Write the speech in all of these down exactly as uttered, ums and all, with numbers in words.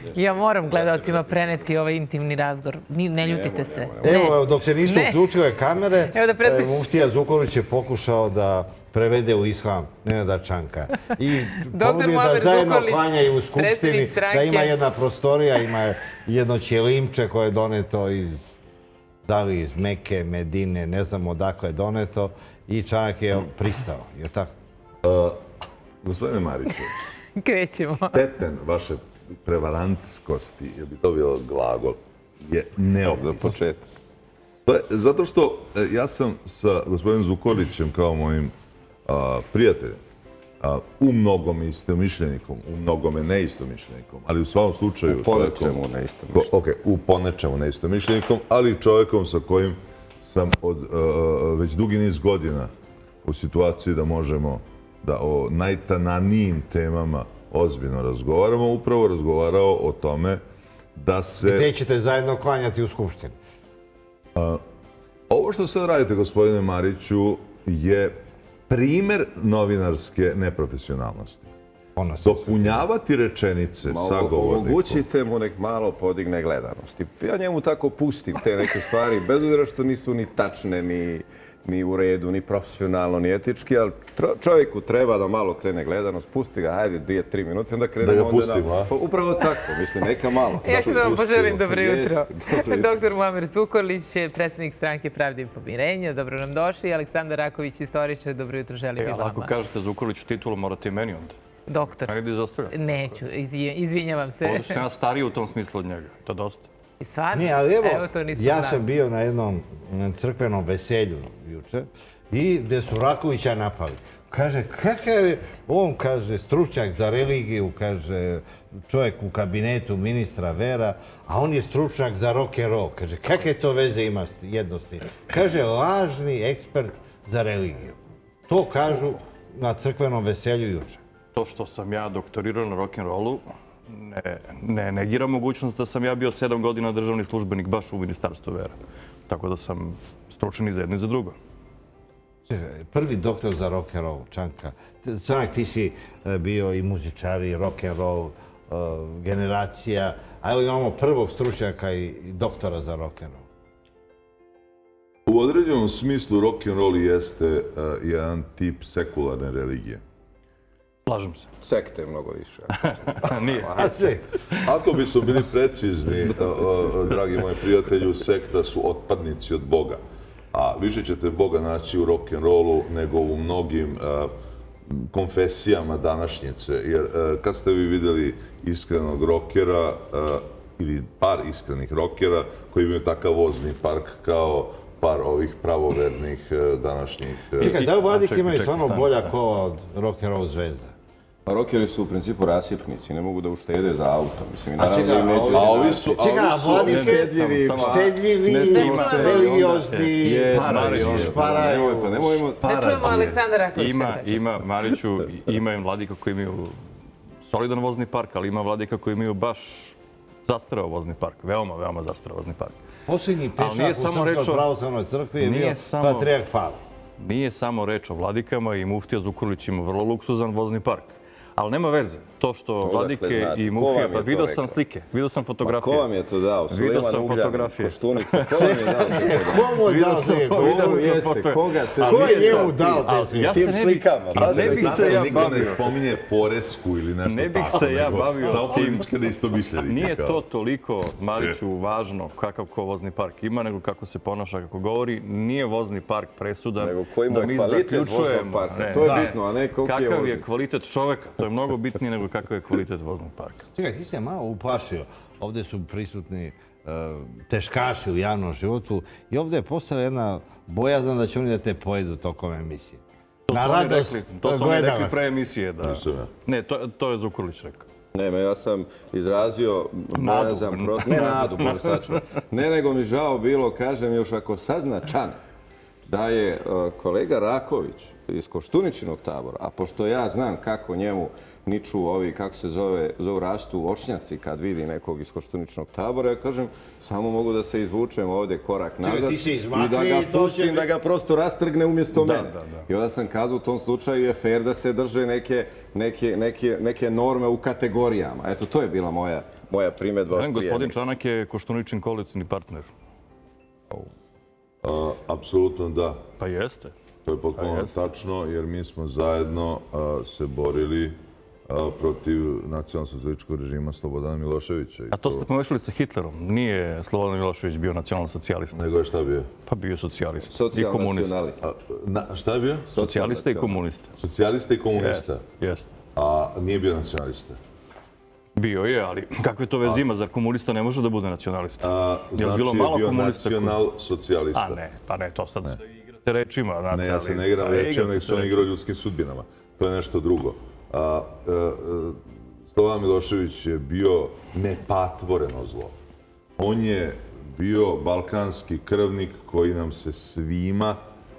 Ja moram gledalcima preneti ovaj intimni razgovor. Ne ljutite se. Evo, dok se nisu uključile kamere, muftija Zukorlić je pokušao da prevede u islam Nenada Čanka. I ponudio da zajedno klanjaju u Skupštini, da ima jedna prostorija, ima jedno ćelimče koje je doneto iz, da li iz Meke, Medine, ne znam odakle je doneto, i Čanak je pristao. Je tako? Gospodine Mariću, krećemo. Stepen vaše prevarantskosti, je bi to bio glagol, je neopisan. Za početak. Zato što ja sam sa gospodinom Zukorlićem kao mojim prijateljem, u mnogome istomišljenikom, u mnogome neistomišljenikom, ali u svakom slučaju... U ponečemu neistomišljenikom. Ok, u ponečemu neistomišljenikom, ali čovjekom sa kojim sam od već dugi niz godina u situaciji da možemo da o najtananijim temama ozbiljno razgovaramo, upravo razgovarao o tome da se... Gde ćete zajedno klanjati u Skupštini? Ovo što sad radite, gospodine Mariću, je primer novinarske neprofesionalnosti. Dopunjavati rečenice sa govornikom. Omogućite mu nek malo podigne gledanosti. Ja njemu tako pustim te neke stvari, bez obzira što nisu ni tačne, ni u redu, ni profesionalno, ni etički, ali čovjeku treba da malo krene gledanost, pusti ga, hajde, dvije, tri minute, onda krenemo onda... Da ga pustimo, a? Upravo tako, mislim, neka malo. Ja ću da vam poželim dobro jutro. Doktor Muamer Zukorlić, predsjednik stranke Pravde i pomirenja, dobro nam došli. Aleksandar Raković, istoričar, dobro jutro, želim i vama. Ako kažete Zukorliću titulu, morate i meni onda. Doktor. Negdje izostavljam. Neću, izvinjavam se. Ovdje sam ja stariji u tom smislu od njega, to dosta. I stvarno? Nije, ali evo, ja sam bio na jednom crkvenom veselju juče i gdje su Rakovića napali. Kaže, kakav je, on kaže, stručnjak za religiju, kaže, čovjek u kabinetu ministra Vera, a on je stručnjak za rock and roll. Kaže, kakve to veze ima jedno s tim? Kaže, lažni ekspert za religiju. To kažu na crkvenom veselju juče. To što sam ja doktorirao na rock'n'rollu ne negira mogućnost da sam ja bio sedam godina državni službenik baš u Ministarstvu Vera. Tako da sam stručan i za jedno i za drugo. Prvi doktor za rock'n'roll, Čanka. Čanak, ti si bio i muzičar i rock'n'roll generacija, a evo imamo prvog stručnjaka i doktora za rock'n'roll. U određenom smislu rock'n'roll jeste jedan tip sekularne religije. Slažem se. Sekte je mnogo više. Nije. Ako bi su bili precizni, dragi moji prijatelju, sekta su otpadnici od Boga. A više ćete Boga naći u rock'n'rollu nego u mnogim konfesijama današnjice. Jer kad ste vi vidjeli iskrenog rockera ili par iskrenih rockera koji imaju takav vozni park kao par ovih pravovernih današnjih... Čekaj, da li vladike imaju stvarno bolja kola od rock'n'roll zvezda? Pa rockeri su u principu rasipnici, ne mogu da uštede za auto. A čekaj, a vladike štedljivi, religiozni, šparaju. Ne čujemo Aleksandra Rakovića. Ima, Mariću, imaju vladika koji imaju solidan vozni park, ali ima vladika koji imaju baš zastareo vozni park. Veoma, veoma zastareo vozni park. Posljednji pešak u Srpskoj pravoslavnoj crkvi je bio Patrijak Pavle. Nije samo reč o vladikama i muftija Zukorlić ima vrlo luksuzan vozni park. Ali nema veze. To što vladike i mufije... Pa vidio sam slike, vidio sam fotografije. Ma ko vam je to dao? Vidio sam fotografije. Koštunica, ko vam je dao? Ko mu je dao slike? Ko jeste? Koga se... Ko je njemu dao te slike? Tim slikama. Ne bih se ja bavio... ne spominje poresku ili nešto tako. Ne bih se ja bavio... Samo političke neistomišljenika. Nije to toliko, Mariću, važno kakav ko vozni park ima, nego kako se ponaša, kako govori. Nije vozni park presudan da mi zaključujemo... To je bitno, a ne koliko je vozni. Kakav je kvalitet čoveka, to je mnogo bitnije nego kakav je kvalitet voznog parka. Čekaj, ti se malo uplašio. Ovdje su prisutni teškaši u javnom životu i ovdje je postala jedna bojazan da će oni da te pojedu tokom emisije. To su oni rekli pre emisije. Ne, to je Zukorlić rekao. Ne, ja sam izrazio bojazan protiv... Ne nadu, možda stačno. Ne, nego mi žao bilo, kažem, još ako sazna Čan da je kolega Raković iz Koštuničinog tabora, a pošto ja znam kako njemu niču ovi, kako se zove, zove rastu očnjaci kad vidi nekog iz Koštuničnog tabora, ja kažem, samo mogu da se izvučem ovdje korak nazad i da ga pustim, da ga prosto rastrgne umjesto mene. I onda sam kazao, u tom slučaju je fair da se drže neke norme u kategorijama. Eto, to je bila moja primjedba. Gospodin Čanak je Koštuničin koalicijni partner. Apsolutno da. Pa jeste. To je potpuno tačno, jer mi smo zajedno se borili protiv nacionalno-socijalističkog režima Slobodana Miloševića. A to ste pomešali sa Hitlerom. Nije Slobodan Milošević bio nacionalno-socijalista. Nego je šta bio? Pa bio socijalista i komunista. Šta je bio? Socijalista i komunista. Socijalista i komunista? Jeste. A nije bio nacionalista? Bio je, ali kakve to veze ima? Zar komunista ne može da bude nacionalista? Znači je bio nacional-socijalista. A ne, pa ne, to sad igrate rečima. Ne, ja se ne igram rečima, nego se on igrao ljudskim sudbinama. To je nešto drugo. Slobodan Milošević je bio nepatvoreno zlo. On je bio balkanski krvnik koji nam se svima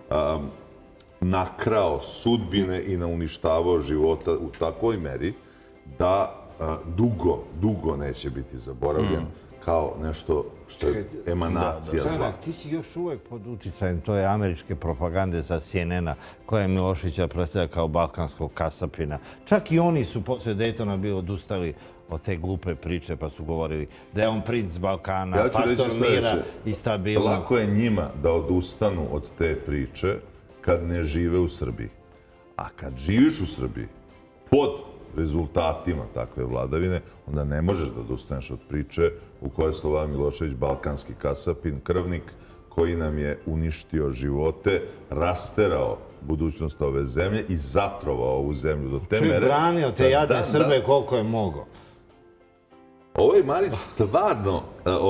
nakrao sudbine i nauništavao života u takvoj meri da dugo, dugo neće biti zaboravljen kao nešto što je emanacija zla. Čanak, ti si još uvek pod uticajem toje američke propagande za C N N-a koja je Miloševića predstavlja kao balkanskog kasapina. Čak i oni su posle Daytona bili odustali od te glupe priče pa su govorili da je on princ Balkana, faktor mira i stabilno. Lako je njima da odustanu od te priče kad ne žive u Srbiji. A kad živiš u Srbiji, pod rezultatima takve vladavine, onda ne možeš da odustaneš od priče u kojoj je Slobodan Milošević balkanski kasapin, krvnik koji nam je uništio živote, rasterao budućnost ove zemlje i zatrovao ovu zemlju do te mere. Čovjek branio te jadne Srbe koliko je mogao. Ovaj Marić stvarno,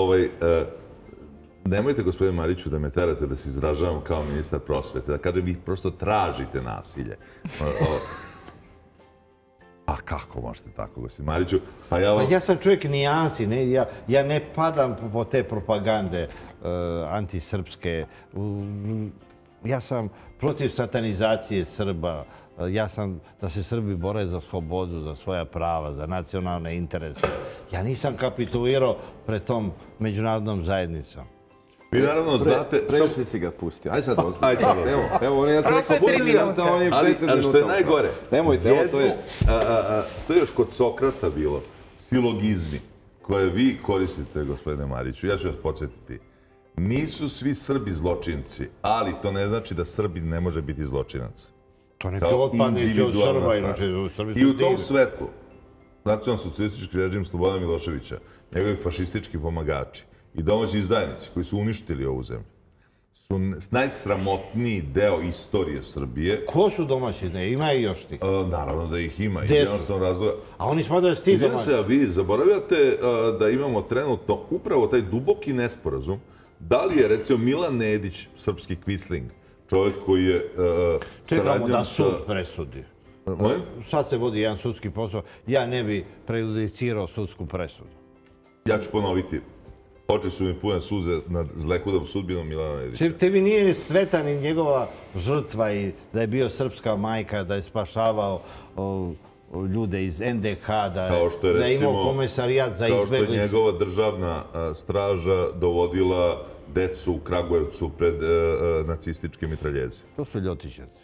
nemojte gospodine Mariću da me terate da se izražavam kao ministar prosvete, da kažem vi prosto tražite nasilje. Pa kako možete tako, gospodin Mariću? Pa ja sam čovjek nijansi, ja ne padam po te propagande antisrpske. Ja sam protiv satanizacije Srba. Ja sam da se Srbi bore za slobodu, za svoja prava, za nacionalne interese. Ja nisam kapitulirao pred tom međunarodnom zajednicom. Vi naravno znate... Previše si ga pustio. Ajde sad ozbiljno. Ajde sad, evo. Evo, on je ja sam rekao pusti da on je deset minuta. Ali što je najgore... Nemojte, evo to je... To je još kod Sokrata bilo. Silogizmi koje vi koristite, gospodine Mariću. Ja ću vas podsjetiti. Nisu svi Srbi zločinci, ali to ne znači da Srbin ne može biti zločinac. To neki otpadnici od Srba, inače Srbi su divni. I u tom svetlu nacionalno-socijalistički režim Slobodana Miloševića, njegovi fašistički pomagači i domaći izdajnici koji su uništili ovu zemlju su najsramotniji deo istorije Srbije. Ko su domaći izdajnici? Ima i još ti? Naravno da ih ima. Gde su? A oni smatraju da su ti domaći? Vi zaboravljate da imamo trenutno upravo taj duboki nesporazum. Da li je, recimo, Milan Nedić, srpski kvisling, čovjek koji je... Čekamo da sud presudi. Sad se vodi jedan sudski posao. Ja ne bi prejudicirao sudsku presudu. Ja ću ponoviti. Oči su mi pune suze nad zlekudom sudbinom Milana Nedića. Tebi nije sveta ni njegova žrtva i da je bio srpska majka, da je spašavao ljude iz N D H, da je imao komesarijat za izbeglice. Kao što je njegova državna straža dovodila decu u Kragujevcu pred nacističke mitraljeze. To su ljotićevci.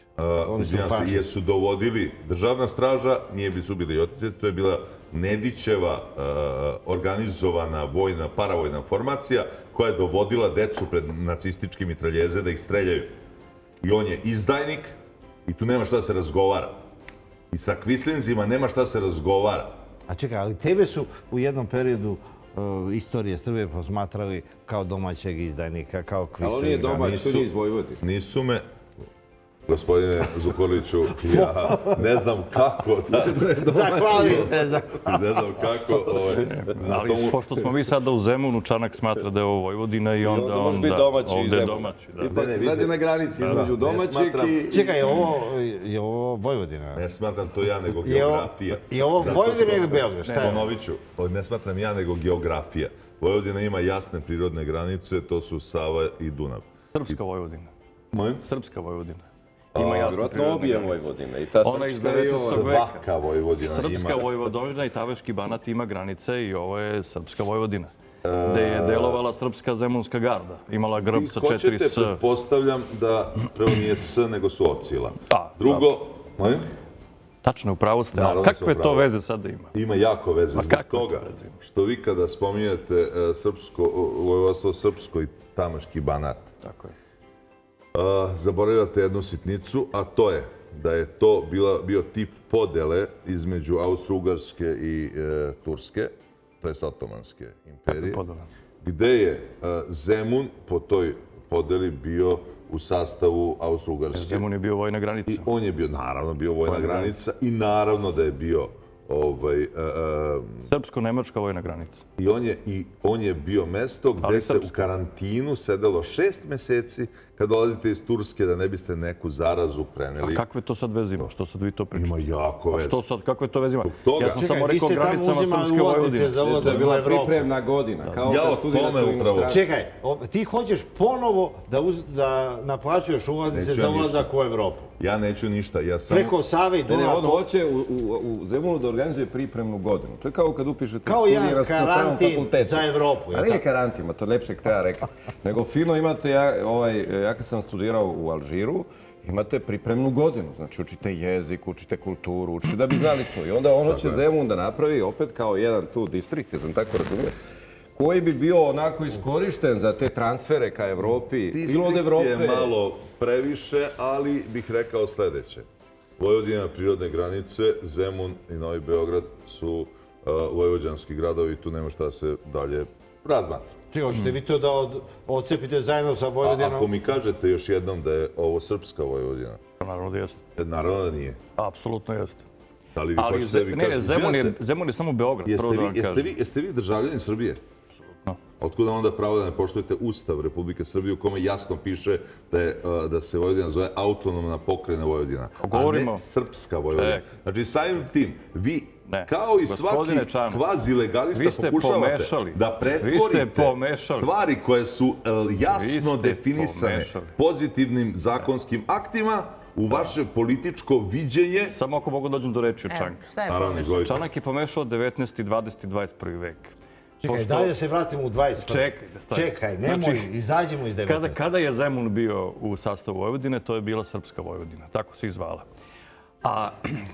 Jesu dovodili državna straža, nije su bili ljotićevci, to je bila Nedićeva organizovana vojna, paravojna formacija koja je dovodila decu pred nacističke mitraljeze da ih streljaju. I on je izdajnik i tu nema šta da se razgovara. I sa kvislinzima nema šta se razgovara. A čekaj, ali tebe su u jednom periodu istorije Srbije posmatrali kao domaćeg izdajnika, kao kvislinga. Ali on je domać, to nije iz Vojvodine. Nisu me, gospodine Zukorliću, ja ne znam kako da... Zahvalim se. Ne znam kako... Ali pošto smo mi sada u Zemunu, Čanak smatra da je ovo Vojvodina i onda ovdje je domaći. Sad je na granici između domaćeg i... Čekaj, je ovo Vojvodina? Ne smatram to ja, nego geografija. Je ovo Vojvodina ili Beograd? Ponovit ću, ne smatram ja, nego geografija. Vojvodina ima jasne prirodne granice, to su Sava i Dunav. Srpska Vojvodina. Mojim? Srpska Vojvodina. Ima jasno obje Vojvodine. Ona iz devetnaestog veka. Svaka Vojvodina ima. Srpska Vojvodina i Taveški Banat ima granice i ovo je Srpska Vojvodina. Gde je delovala Srpska zemunska garda. Imala grb sa četiri S. Vi hoćete, pretpostavljam da prvo nije S, nego su ocila. Drugo, mojim? Tačno, upravo ste. A kakve to veze sada ima? Ima jako veze zbog toga što vi kada spominjete vojvodstvo srpsko i tamaški Banat, zaboravljate jednu sitnicu, a to je da je to bio tip podele između Austro-Ugarske i Turske, to je Otomanske imperije, gde je Zemun po toj podeli bio u sastavu Austro-Ugarske. Zemun je bio vojna granica. I on je bio, naravno, bio vojna granica i naravno da je bio srpsko-nemačka vojna granica. I on je bio mesto gde se u karantinu sedelo šest meseci kad dolazite iz Turske da ne biste neku zarazu preneli. A kakve to sad veze ima? Što sad vi to pričate? Ima jako veze. A što sad, kakve to veze ima? Ja sam samo rekao granicama Srpske Vojvodine. To je bila pripremna godina. Ja o tome upravo. Čekaj, ti hoćeš ponovo da naplaćuješ ulaznice za ulazak u Evropu? Ja neću ništa. Preko Save i Dunava. On hoće u Zemunu da organizuje pripremnu godinu. To je kao kad upišete kao jedan karantin za Evropu. A nije karantin, to lepšeg treba rekati. Nego fino imate, ja kad sam studirao u Alžiru, imate pripremnu godinu. Znači učite jezik, učite kulturu, učite da bi znali to. I onda on hoće Zemun da napravi opet kao jedan tu distrikt, ja sam tako razumio, koji bi bio onako iskorišten za te transfere ka Evropi. Distrikt je malo previše, ali bih rekao sljedeće. Vojvodina, prirodne granice, Zemun i Novi Beograd su vojvođanski gradovi, tu nema šta se dalje razmatra. Čekaj, hoćete vi to da odcepite zajedno sa Vojvodinom? Ako mi kažete još jednom da je ovo srpska Vojvodina. Naravno da jeste. Naravno da nije. Apsolutno jeste. Ali vi hoćete da vi kažete... Ne, Zemun je samo Beograd, prvo da vam kažem. Jeste vi državljani Srbije? Otkuda onda pravo da ne poštujete Ustav Republike Srbije u kome jasno piše da se Vojvodina zove autonomna pokrajina Vojvodina, a ne srpska Vojvodina. Znači, samim tim, vi kao i svaki kvazi legalista pokušavate da pretvorite stvari koje su jasno definisane pozitivnim zakonskim aktima u vaše političko viđenje. Samo ako mogu dođem do reči o Čanku. Čanak je pomešao devetnaesti, dvadeseti i dvadeset prvi vek. Čekaj, dalje se vratimo u dvadeset prvi. Čekaj, da stavim. Čekaj, nemoj, izađemo iz devetnaestog. Kada je Zemun bio u sastavu Vojvodine, to je bila Srpska Vojvodina. Tako se izvala. A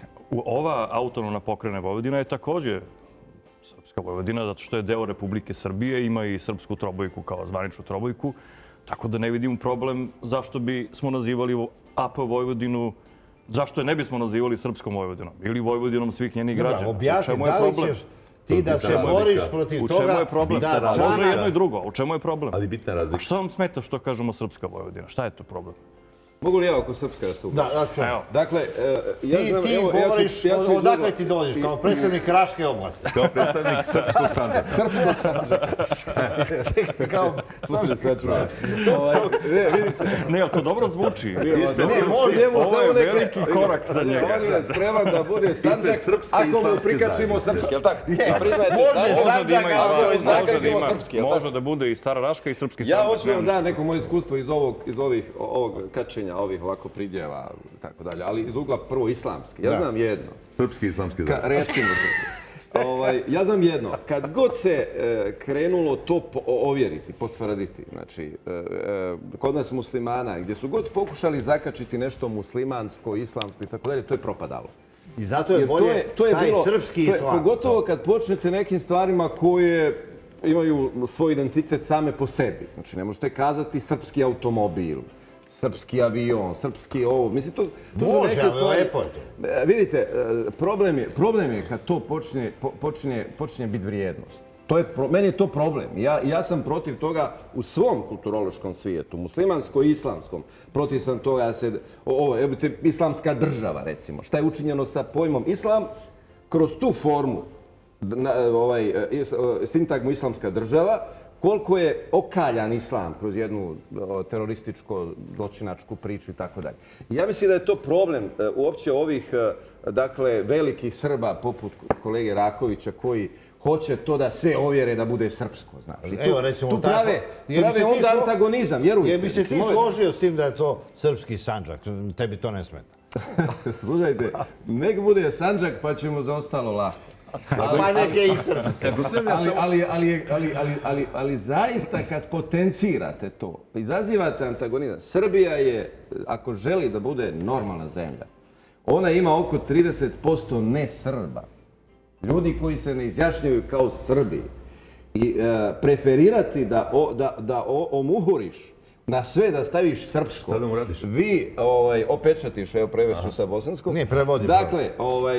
ova autonomna pokrajina Vojvodina je također Srpska Vojvodina, zato što je deo Republike Srbije, ima i srpsku trobojku kao zvaničnu trobojku. Tako da ne vidim problem zašto bi smo nazivali A P Vojvodinu, zašto je ne bismo nazivali Srpskom Vojvodinom ili Vojvodinom svih njenih građana. Objasni, da li ćeš ti da se boriš protiv toga? U čemu je problem? Može jedno i drugo. U čemu je problem? Ali bitna razlika. A što vam smeta što kažemo Srpska Vojvodina? Šta je to problem? Mogu li ja oko Srpska da se upravi? Da, da, Evo. Dakle, ja znam... Ti govoriš, odakle ti dolaziš, kao predstavnik Raške oblasti? Kao predstavnik Srpskog Sandžaka. Srpskog Sandžaka. Čekaj, kao... Slušaj, sad čuvaj. Ne, ali to dobro zvuči. Ovo je veliki korak za njega. On je spreman da bude Sandžak, ako mu prikačimo srpski, jel tako? Može Sandžak, ako mu zakažimo srpski, može da bude i Stara Raška i Srpski Sandžak. Ja hoću vam da neko moje iskustvo iz ovog kačenja, ovih ovako pridjeva, tako dalje, ali iz ugla prvo islamski. Ja znam jedno. Srpski islamski zajedno. Recimo, ja znam jedno. Kad god se krenulo to ovjeriti, potvrditi, znači, kod nas muslimana, gdje su god pokušali zakačiti nešto muslimansko, islamsko i tako dalje, to je propadalo. I zato je bolje taj srpski islam. Pogotovo kad počnete nekim stvarima koje imaju svoj identitet same po sebi. Znači, ne možete kazati srpski automobil, srpski avion, srpski ovo. Mislim, to su neke stvari. Vidite, problem je kad to počne biti vrijednost. Meni je to problem. Ja sam protiv toga u svom kulturološkom svijetu, muslimansko-islamskom. Protiv sam toga da se... Ovo, islamska država, recimo. Šta je učinjeno sa pojmom islam? Kroz tu formu, sintagmu islamska država, koliko je okaljan islam kroz jednu terorističko, zločinačku priču i tako dalje. Ja mislim da je to problem uopće ovih velikih Srba poput kolege Rakovića koji hoće to da sve ovjere da bude srpsko. Tu prave onda antagonizam, vjerujte. Je bi se ti složio s tim da je to srpski Sandžak? Tebi to ne smeta. Slušajte, nek bude Sandžak pa ćemo za ostalo lahko. Pa neke i srpske. Ali zaista kad potencirate to, izazivate antagonizam. Srbija je, ako želi da bude normalna zemlja, ona ima oko trideset posto ne Srba. Ljudi koji se ne izjašnjaju kao Srbi. I preferirati da omuhuriš na sve da staviš srpsko. Šta da mu radiš? Vi opečatiš, evo prevešću sa bosanskog. Ne, prevodi. Dakle,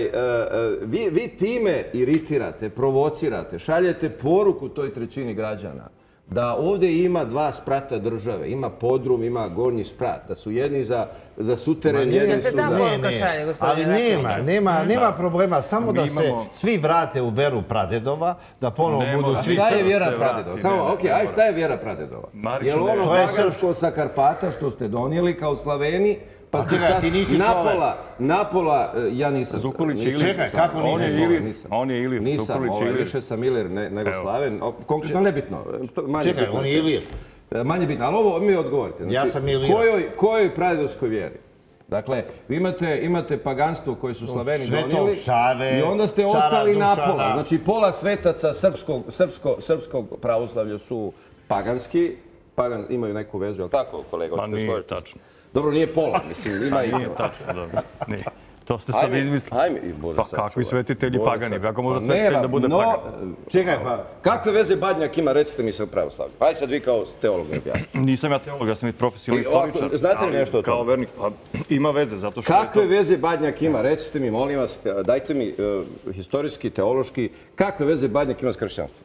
vi time iritirate, provocirate, šaljete poruku toj trećini građana da ovdje ima dva sprata države, ima podrum, ima gornji sprat, da su jedni za suteren, jedni su za... Ali nema, nema problema, samo da se svi vrate u veru pradedova, da ponovo budu svi... Šta je vjera pradedova? Samo, okej, aj šta je vjera pradedova? Je li ono bagarsko sa Karpata što ste donijeli kao Slaveni, pa ste sad napola, napola, ja nisam... Zukulić je Ilir. Čekaj, kako nisam? On je Ilir, nisam, više sam Ilir nego Slaven. Konkretno nebitno. Čekaj, on je Ilir. Manje bitno, ali ovo mi odgovorite. Ja sam Ilir. Kojoj pradedovskoj vjeri? Dakle, vi imate paganstvo koje su Slaveni donijeli i onda ste ostali napola. Znači, pola svetaca srpskog pravoslavlja su paganski, imaju neku vezu, je li tako, kolega? Pa nije tačno. Dobro, nije pola, mislim, ima i... Nije tačno, dobro, nije. To ste sad izmislili. Pa kakvi svetitelji pagani? Kako može svetitelj da bude pagan? Čekaj, pa... Kakve veze Badnjak ima, recite mi se u pravoslavlju? Ajde sad vi kao teolog ne objasnite. Nisam ja teolog, ja sam i profesionalni istoričar. Znate li nešto o tome? Kao vernik, pa ima veze, zato što... Kakve veze Badnjak ima, recite mi, molim vas, dajte mi historijski, teološki, kakve veze Badnjak ima s kršćanstvom?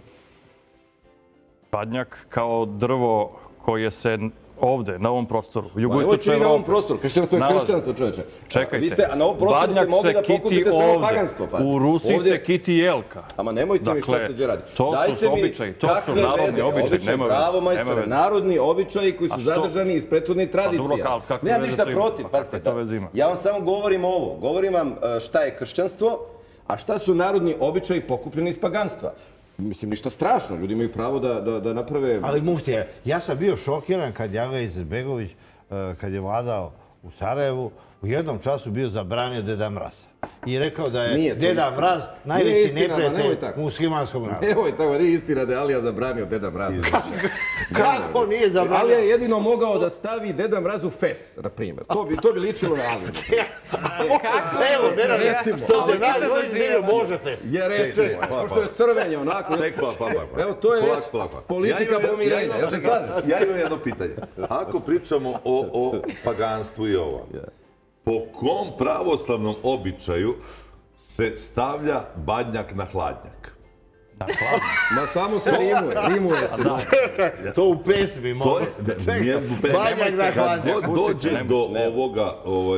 Badnjak kao drvo koje se ovdje, na ovom prostoru, u jugoistočnoj Evropi. Na ovom prostoru, kršćanstvo je kršćanstvo, čovječe. Čekajte, a na ovom prostoru ste mogli da pokupite samo paganstvo. U Rusiji se kiti jelka. Ama nemojte mi šta se gdje radi. To su običaji, to su narodni običaji. Bravo, majstore, narodni običaji koji su zadržani iz prethodnih tradicija. Nemam ništa protiv, pazite. Ja vam samo govorim ovo. Govorim vam šta je kršćanstvo, a šta su narodni običaji pokupljeni iz paganstva. Mislim, ništa strašno, ljudi imaju pravo da naprave... Ali muftije, ja sam bio šokiran kad je Alija Izetbegović, kad je vladao u Sarajevu, u jednom času bio zabranio Deda Mraza. I rekao da je Deda Mraz najveći neprijatelj muslimanskog naroda. Nemoj tako, nije istina da je Alija zabranio Deda Mraza. Kako nije zabranio? Alija je jedino mogao da stavi Deda Mraz u fes, na primjer. To bi ličilo na Aliju. Kako? Evo, Nena, recimo, što se nas dojde, može fes. Je, recimo, pošto je crvenje onako. Ček, pa, pa, pa. Evo, to je već politika pomirenja. Ja imam jedno pitanje. Ako pričamo o paganstvu i ovo, po kom pravoslavnom običaju se stavlja Badnjak na hladnjak? Na hladnjak? Ma samo se rimuje, rimuje se. To u pesmi može. Badnjak na hladnjak. Kad dođe do ovoga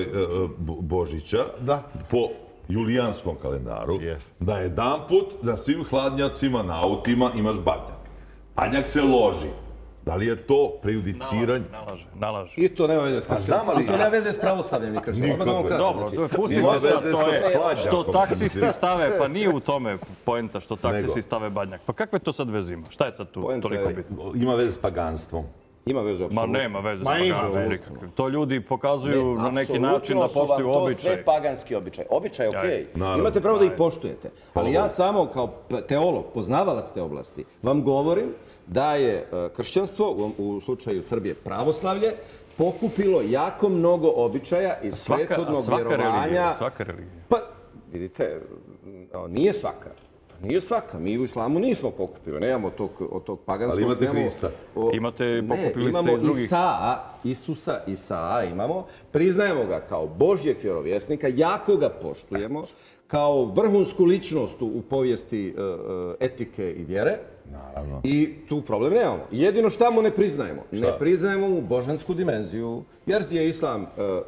Božića, po julijanskom kalendaru, da jedan put na svim hladnjacima na autima imaš Badnjak. Badnjak se loži. Da li je to prejudiciranje? Nalaže, nalaže. I to nema veze s kršćanstvom. To nema veze s pravoslavljem ni kršćanstvom. Dobro, to je pustimo sad, to je što taksisti stave, pa nije u tome poenta što taksisti stave Badnjak. Pa kakve to sad veze ima? Šta je sad tu toliko bitno? Ima veze s paganstvom. Ima veze, apsolutno. Ma nema veze s paganstvom. To ljudi pokazuju na neki način da poštuju običaj. To sve paganski običaj. Običaj, okej. Imate pravo da ih poštujete. Ali ja samo kao teolog, poznavalac te oblasti, vam govorim da je kršćanstvo, u slučaju Srbije pravoslavlje, pokupilo jako mnogo običaja iz prethodnog vjerovanja. Svaka religija. Pa, vidite, nije svaka. Nije svaka. Mi u islamu nismo pokupili. Nemamo od tog paganskog. Ali imate Krista. Imate, pokupili ste iz drugih. Imamo Isaa, Isusa, Isaa imamo. Priznajemo ga kao Božjeg vjerovjesnika, jako ga poštujemo, kao vrhunsku ličnost u povijesti etike i vjere. Naravno. I tu problem nemamo. Jedino šta mu ne priznajemo? Ne priznajemo mu božansku dimenziju. Jer je islam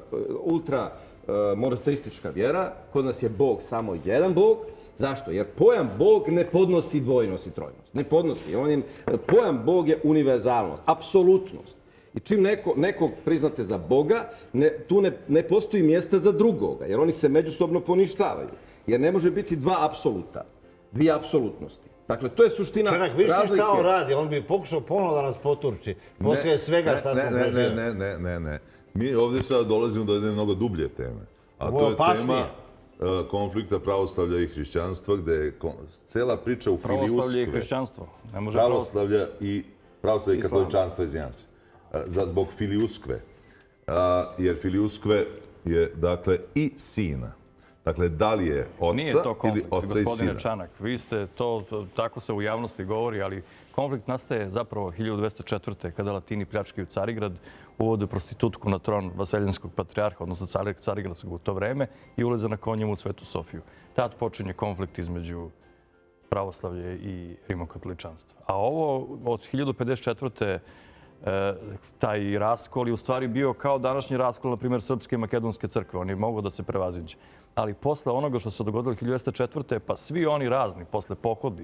ultra monoteistička vjera. Kod nas je Bog samo jedan Bog. Zašto? Jer pojam Bog ne podnosi dvojnost i trojnost. Ne podnosi. Pojam Bog je univerzalnost, apsolutnost. I čim nekog priznate za Boga, tu ne postoji mjesta za drugoga, jer oni se međusobno poništavaju. Jer ne može biti dva apsoluta, dvije apsolutnosti. Dakle, to je suština razlike. Čenak, viš ti šta on radi? On bi pokušao ponovno da nas poturči. Poslije svega šta smo preživjeli. Ne, ne, ne, ne. Mi ovdje sada dolazimo do jedne mnogo dublje teme. A to je tema konflikta pravoslavlja i hrišćanstva, gdje je cela priča u Filiuskve. Pravoslavlje i hrišćanstvo. Pravoslavlja i pravoslavlje i katoličanstva, izvinjam se. Zbog Filiuskve. Jer Filiuskve je, dakle, i sina. Dakle, da li je oca Nije to ili konflikt, oca i gospodine sina? Čanak. Vi ste to, to- tako se u javnosti govori, ali konflikt nastaje zapravo hiljadu dvesta četvrte. kada Latini pljačkaju Carigrad, uvode prostitutku na tron vaseljenskog patrijarha, odnosno car- carigradskog u to vreme, i ulaze na konjem u Svetu Sofiju. Tad počinje konflikt između pravoslavlje i rimokatoličanstva. A ovo od hiljadu pedeset četvrte E, taj raskol je u stvari bio kao današnji raskol, na primjer, Srpske i Makedonske crkve. On je mogao da se prevaziđe. Ali posle onoga što se dogodilo hiljadu dvesta četvrte. pa svi oni razni, posle pohodi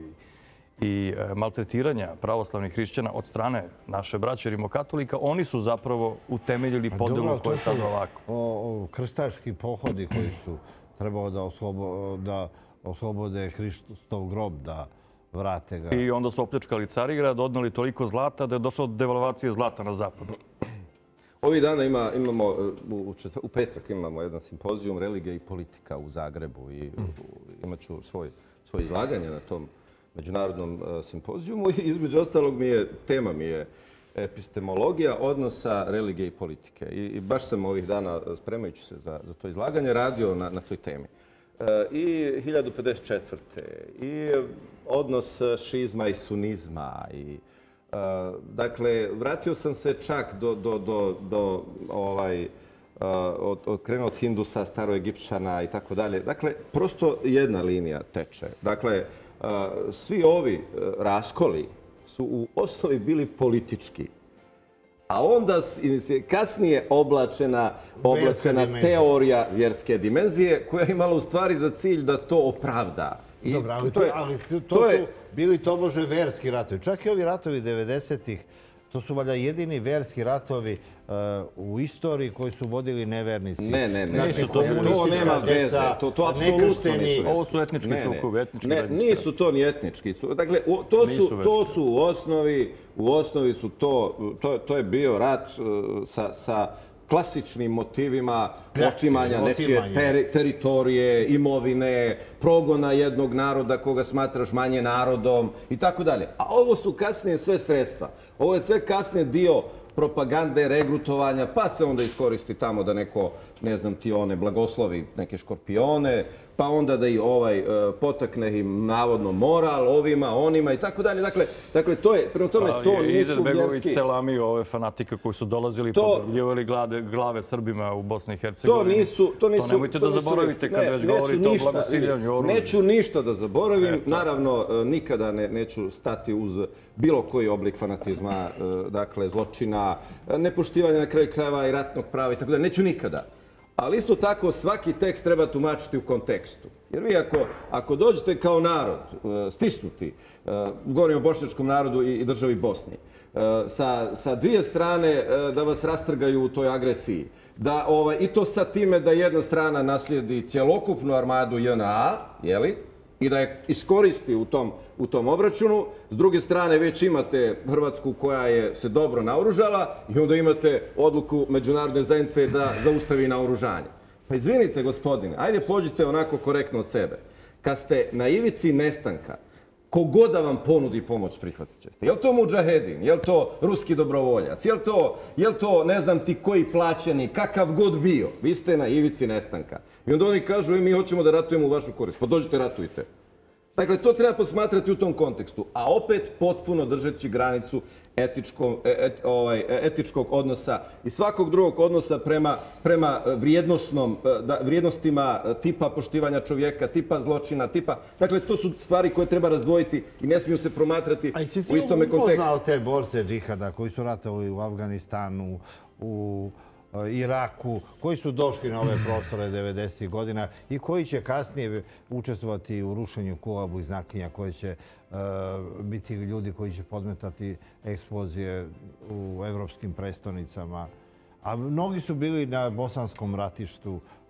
i e, maltretiranja pravoslavnih hrišćana od strane naše braće rimokatolika, oni su zapravo utemeljili podelu koja je sad ovako. O, o, krstaški pohodi koji su trebao da, oslobo, da oslobode Hristov grob, da vrate ga. I onda su opljačkali Carigrad, odneli toliko zlata da je došlo do devalvacije zlata na zapadu. Ovih dana ima, imamo, u, četvr, u petak imamo jedan simpozijum religija i politika u Zagrebu i imat ću svoj, svoje izlaganje na tom međunarodnom uh, simpozijumu. I između ostalog mi je, tema mi je epistemologija odnosa religije i politike. I, i baš sam ovih dana, spremajući se za, za to izlaganje, radio na, na toj temi. I hiljadu pedeset četvrte. i odnos šizma i sunizma. I, uh, dakle, vratio sam se čak do, do, do, do ovaj, uh, od, od, krenuo od Hindusa, Staroegipćana i tako dalje. Dakle, prosto jedna linija teče. Dakle, uh, svi ovi uh, raskoli su u osnovi bili politički. A onda je kasnije oblačena, oblačena teorija vjerske dimenzije koja je imala u stvari za cilj da to opravda. I dobro, ali to, je, ali to, to, to su je... bili tobože verski ratovi. Čak i ovi ratovi devedesetih, to su valjda jedini verski ratovi uh, u istoriji koji su vodili nevernici. Ne, ne, ne. Znači, to, to nema veze. To, to apsolutno nisu. Ovo su etnički ne, sukobi, etnički ne, nisu to ni etnički sukobi. Dakle, to su, to su u osnovi, u osnovi su to, to, to je bio rat uh, sa, sa klasičnim motivima otimanja nečije teri, teritorije, imovine, progona jednog naroda koga smatraš manje narodom i tako dalje. A ovo su kasnije sve sredstva. Ovo je sve kasnije dio propagande, regrutovanja, pa se onda iskoristi tamo da neko, ne znam ti, one blagoslovi neke škorpione, pa onda da i ovaj uh, potakne im navodno moral ovima, onima i tako dalje. Dakle, dakle to je, prema tome, to ali nisu Izetbegović vjerski... selamio ove fanatike koji su dolazili i to... pobljivali glave, glave Srbima u Bosni i Hercegovini. To nisu... To, nisu, to nemojte to da nisu zaboravite ne, kad već govorite ništa, o blagosiljanju oružja. Neću ništa da zaboravim. E, naravno, nikada ne, neću stati uz bilo koji oblik fanatizma, dakle, zločina, nepoštivanja na kraju krajeva i ratnog prava i tako da. Neću nikada. Ali isto tako svaki tekst treba tumačiti u kontekstu. Jer vi ako, ako dođete kao narod, stisnuti, govorim o bošnjačkom narodu i državi Bosni, sa, sa dvije strane da vas rastrgaju u toj agresiji, da, ovaj, i to sa time da jedna strana naslijedi cjelokupnu armadu J N A, jeli, i da je iskoristi u tom, u tom obračunu. S druge strane, već imate Hrvatsku koja je se dobro naoružala i onda imate odluku međunarodne zajednice da zaustavi naoružanje. Pa izvinite, gospodine, ajde pođite onako korektno od sebe. Kad ste na ivici nestanka, kogod da vam ponudi pomoć, prihvatit ćete. Je li to mudžahedin? Je li to ruski dobrovoljac? Je li to, je li to ne znam ti koji plaćeni, kakav god bio? Vi ste na ivici nestanka. I onda oni kažu, e, mi hoćemo da ratujemo u vašu korist. Pa dođite, ratujte. Dakle, to treba posmatrati u tom kontekstu. A opet potpuno držeći granicu etičkog, et, ovaj, etičkog odnosa i svakog drugog odnosa prema, prema vrijednosnom, da, vrijednostima tipa poštivanja čovjeka, tipa zločina, tipa... Dakle, to su stvari koje treba razdvojiti i ne smiju se promatrati u istome kontekstu. A i si ti upoznao te borce džihada koji su ratovali u Afganistanu, u Iraku, koji su došli na ove prostore devedesetih godina i koji će kasnije učestvovati u rušenju Kulabu iz Nakinja, koji će uh, biti ljudi koji će podmetati eksplozije u evropskim prestonicama. A mnogi su bili na bosanskom ratištu,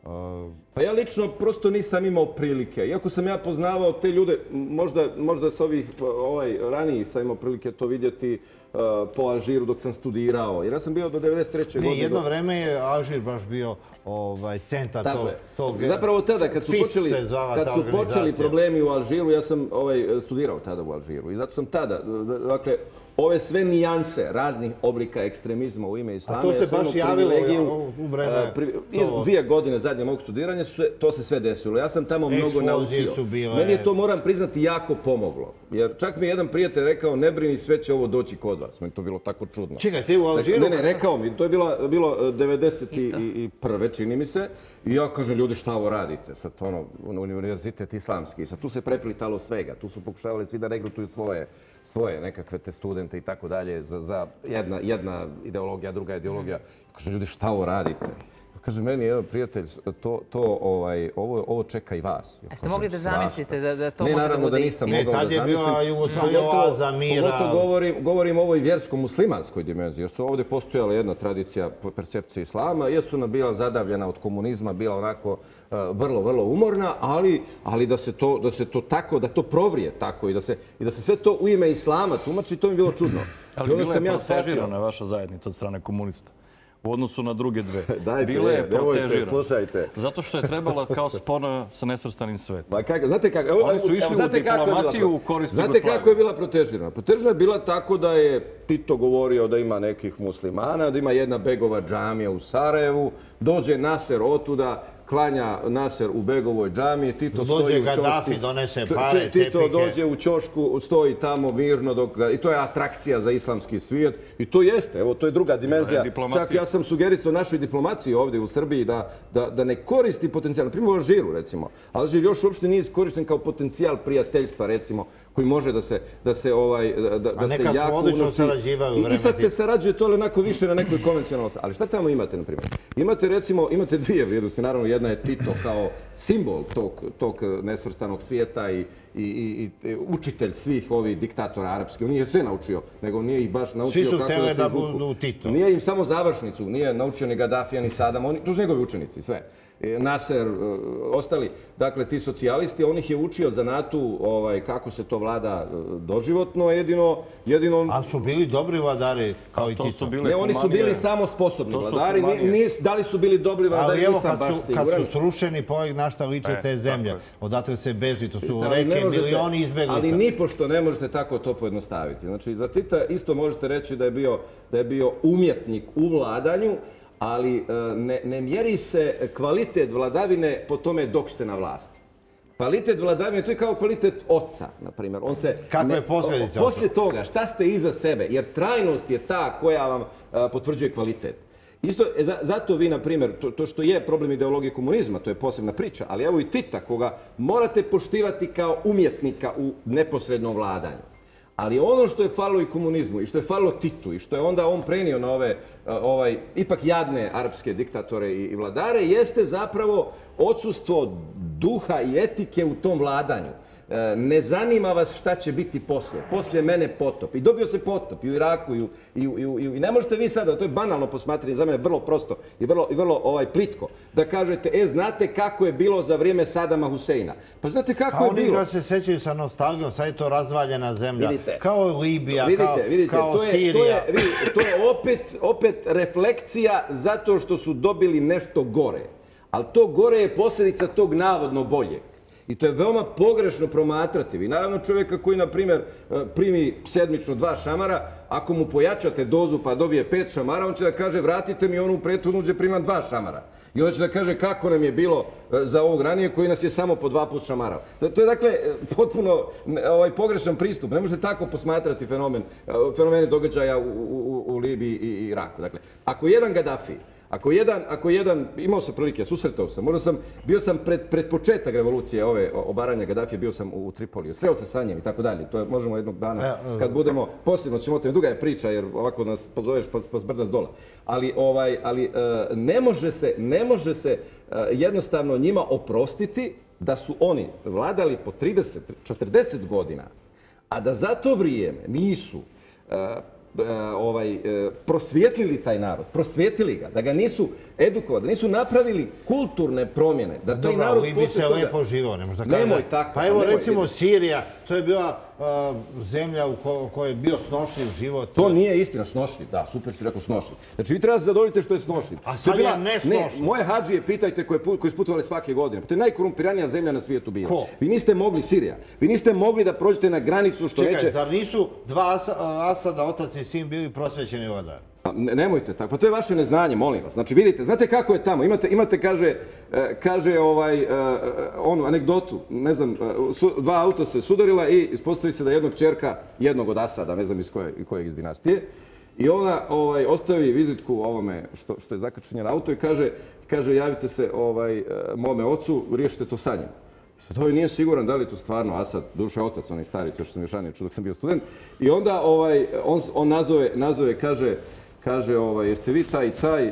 Pa ja lično prosto nisam imao prilike. Iako sam ja poznavao te ljude, možda, možda s ovih ovaj, ranijih sam imao prilike to vidjeti uh, po Alžiru dok sam studirao. Jer ja sam bio do devedeset treće godine. Jedno vreme je Alžir baš bio ovaj, centar Tako tog, je. tog... Zapravo tada, kad su, F I S počeli, se zvala kad ta su počeli organizacija. problemi u Alžiru, ja sam ovaj, studirao tada u Alžiru. I zato sam tada, dakle, ove sve nijanse raznih oblika ekstremizma u ime islama. A to se baš javilo u vreme... Iz dvije godine zadnje mog studiranja to se sve desilo. Ja sam tamo mnogo naučio. Su bile... Meni je to, moram priznati, jako pomoglo. Jer čak mi je jedan prijatelj rekao, ne brini, sve će ovo doći kod vas. Meni to bilo tako čudno. Čekaj, ti u Alžiru... Ne, ne, rekao mi, to je bilo, bilo devedeset prve čini mi se. I ja kažem, ljudi, šta ovo radite? Sad ono, univerzitet islamski. Sad tu se preplitalo svega. Tu su pokušavali svi da regrutuju svoje svoje nekakve te studente i tako dalje za jedna, jedna ideologija, druga ideologija. Kaže, ljudi, šta ovo radite? Kaže, meni jedan prijatelj, to, to, ovaj, ovo, ovo čeka i vas. Ja Jeste mogli da zamislite da, da to ne, može da bude nisam istina? mogao da zamislim. Tad je bila Jugoslavija oaza mira. Pogotovo govorim, govorim o ovoj vjersko-muslimanskoj dimenziji, jer su ovdje postojala jedna tradicija percepcije islama, jer su ona bila zadavljena od komunizma, bila onako uh, vrlo, vrlo umorna, ali, ali da, se to, da se to tako, da to provrije tako i da se, i da se sve to u ime islama tumači, to mi je bilo čudno. Ali bila je protežirana vaša zajednica od strane komunista. U odnosu na druge dve. Dajte, Bila je protežirana. Slušajte. Zato što je trebala kao spona sa nesvrstanim svetom. Ma kako, znate kako, evo, Oni su išli evo, u diplomaciju u korist Znate kako je bila protežirana? Protežirana je bila tako da je Tito govorio da ima nekih muslimana, da ima jedna begova džamija u Sarajevu, dođe Naser otuda, klanja Naser u begovoj džamiji, Tito stoji u ćošku. Gaddafi, donese pare, Tito tepihe. dođe u ćošku, stoji tamo mirno dok ga, i to je atrakcija za islamski svijet. I to jeste, evo, to je druga dimenzija. Čak ja sam sugerisao našoj diplomaciji ovdje u Srbiji da, da, da ne koristi potencijal. Primjer u Alžiru, recimo. Alžir još uopšte nije iskorišten kao potencijal prijateljstva, recimo, koji može da se, da se, ovaj, da, da A se nekad jako smo odlično unosi. sarađivali u I, vreme I sad se tih- sarađuje to onako više na nekoj konvencionalnosti. Ali šta tamo imate, na primjer? Imate, recimo, imate dvije vrijednosti. Naravno, jedna je Tito kao simbol tog, tog nesvrstanog svijeta i, i, i, i učitelj svih ovih diktatora arapskih. On nije sve naučio, nego nije ih baš naučio Svi su kako htjeli da se da izvuku. budu Tito. Nije im samo završnicu, nije naučio ni Gaddafija, ni Sadama, oni, to su njegovi učenici, sve. E, Naser, e, ostali, dakle, ti socijalisti, on ih je učio zanatu ovaj, kako se to vlada e, doživotno, jedino... jedino... Ali su bili dobri vladari kao i to Tito. su bile Ne, oni su humanije. bili samo sposobni To su vladari, ni- humanije. nis- da li su bili dobri Ali vladari, evo nisam baš kad su, kad siguran. su srušeni, pogled na šta liče E, te zemlje. tako je. Odatle se beži, to su Ali ne reke, možete- milioni izbeglica. Ali nipošto ne možete tako to pojednostaviti. Znači, za Tita isto možete reći da je bio, da je bio umjetnik u vladanju, ali e, ne, ne mjeri se kvalitet vladavine po tome dok ste na vlasti. Kvalitet vladavine, to je kao kvalitet oca, na primjer. On se Kakve ne- posljedice o- Poslije toga, šta ste iza sebe? Jer trajnost je ta koja vam e, potvrđuje kvalitet. Isto, e, za- zato vi, na primjer, to, to što je problem ideologije komunizma, to je posebna priča, ali evo i Tita, koga morate poštivati kao umjetnika u neposrednom vladanju. Ali ono što je falilo i komunizmu i što je falilo Titu i što je onda on prenio na ove ovaj, ipak jadne arapske diktatore i, i vladare jeste zapravo odsustvo duha i etike u tom vladanju. E, ne zanima vas šta će biti poslije. Poslije mene potop. I dobio se potop i u Iraku i, u, i, u, i, u, i ne možete vi sada, to je banalno posmatranje, za mene vrlo prosto i vrlo, i vrlo ovaj, plitko, da kažete, e, znate kako je bilo za vrijeme Sadama Huseina. Pa znate kako A je oni bilo? ga se sećaju sa nostalgijom, sad je to razvaljena zemlja. Vidite. Kao Libija, Vidite, kao, vidite, kao to je, Sirija. To je, vidite, to je opet, opet refleksija zato što su dobili nešto gore. Ali to gore je posljedica tog navodno boljeg. I to je veoma pogrešno promatrati. Vi naravno čovjeka koji, na primjer, primi sedmično dva šamara, ako mu pojačate dozu pa dobije pet šamara, on će da kaže vratite mi onu prethodnu gdje primam dva šamara. I onda će da kaže kako nam je bilo za ovog ranije koji nas je samo po dva put šamarao. To, to je dakle potpuno ovaj, pogrešan pristup. Ne možete tako posmatrati fenomen, fenomene događaja u, u, u Libiji i Iraku. Dakle, ako jedan Gaddafi, Ako jedan, ako jedan, imao sam prilike, susretao sam, možda sam, bio sam pred, pred početak revolucije ove obaranja Gaddafija, bio sam u, u Tripoliju, sreo se sa njim i tako dalje. To je, možemo jednog dana, kad budemo, posljedno ćemo o tome, duga je priča jer ovako nas pozoveš pa, pa zbrda s dola. Ali, ovaj, ali uh, ne može se, ne može se uh, jednostavno njima oprostiti da su oni vladali po trideset četrdeset godina, a da za to vrijeme nisu uh, ovaj, prosvjetlili taj narod, prosvjetili ga, da ga nisu edukovali, da nisu napravili kulturne promjene, da taj narod poslije toga... Dobro, ali bi se lepo živao, ne možda kažem. Nemoj tako. Pa evo recimo Sirija, to je bila zemlja u kojoj je bio snošljiv život. To nije istina, snošljiv, da, super si rekao snošljiv. Znači vi treba se zadovoljiti što je snošljiv. A sad je nesnošljiv. Moje hadžije pitajte koji su putovali svake godine. To je najkorumpiranija zemlja na svijetu bila. Ko? Vi niste mogli, Sirija, vi niste mogli da prođete na granicu što neće... Čekaj, zar nisu dva Asada, otac i sin, bili prosvećeni vladari? Nemojte tako, pa to je vaše neznanje, molim vas. Znači vidite, znate kako je tamo, imate, kaže, kaže ovaj, onu anegdotu, ne znam, dva auta se sudarila i ispostavi se da je jednog čerka, jednog od Asada, ne znam iz kojeg iz dinastije, i ona ostavi vizitku ovome što je zakačen na auto i kaže javite se mome ocu, riješite to sa njim. Sad ovaj nije siguran da li je to stvarno Asad, duše otac, on je stari, to što sam još ranije čuo dok sam bio student, i onda on nazove, kaže, kaže, jeste vi taj i taj,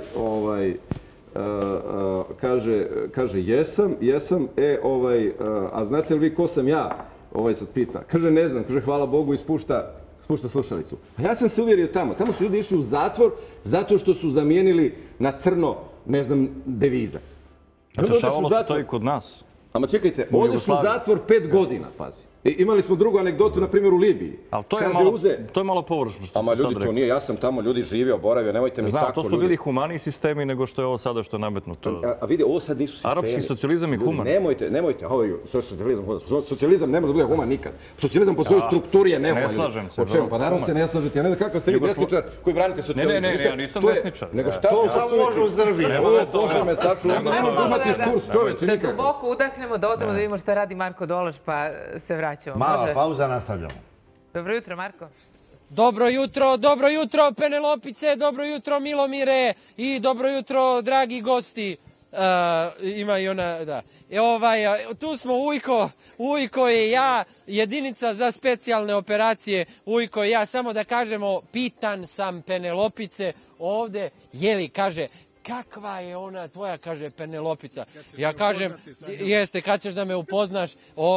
kaže, jesam, jesam, e, a znate li vi ko sam ja, ovaj sad pita. Kaže, ne znam, kaže, hvala Bogu i spušta slušalicu. A ja sam se uvjerio tamo, tamo su ljudi išli u zatvor zato što su zamijenili na crno, ne znam, devize. Dešavalo se to i kod nas. Ama čekajte, odeš u zatvor pet godina, pazi. Imali smo drugu anegdotu, na primjer, u Libiji. Ali to je malo površno što ste sad rekli. Ama ljudi, to nije, ja sam tamo, ljudi živio, boravio, nemojte mi tako ljudi. Znam, to su bili humaniji sistemi nego što je ovo sada što je nametnuto. A vidi, ovo sad nisu sistemi. Arapski socijalizam je human. Nemojte, nemojte, socijalizam ne može da bude human nikad. Socijalizam po svojoj strukturi je nehuman. Ne slažem se. O čemu? Pa naravno se ne slažete. Ja ne znam kakav ste vi desničar koji branite socijalizam. Ne, ne, ne, ja nisam desničar. To samo može u Srbiji. Bože me sačuva. Ne možeš da umatiš kurs čoveče nikako. Da duboko udahnemo, da odemo da vidimo šta radi Marko Dološ, pa se vraćamo. Mala pauza, nastavljamo. Dobro jutro, Marko. Dobro jutro, dobro jutro, Penelopice, dobro jutro, Milomire i dobro jutro, dragi gosti. Ima i ona, da. Tu smo Ujko, Ujko i ja, jedinica za specijalne operacije, Ujko i ja, samo da kažemo, pitan sam Penelopice ovde, jeli, kaže, kakva je ona tvoja, kaže, Penelopica. Ja kažem, jeste, kad ćeš da me upoznaš,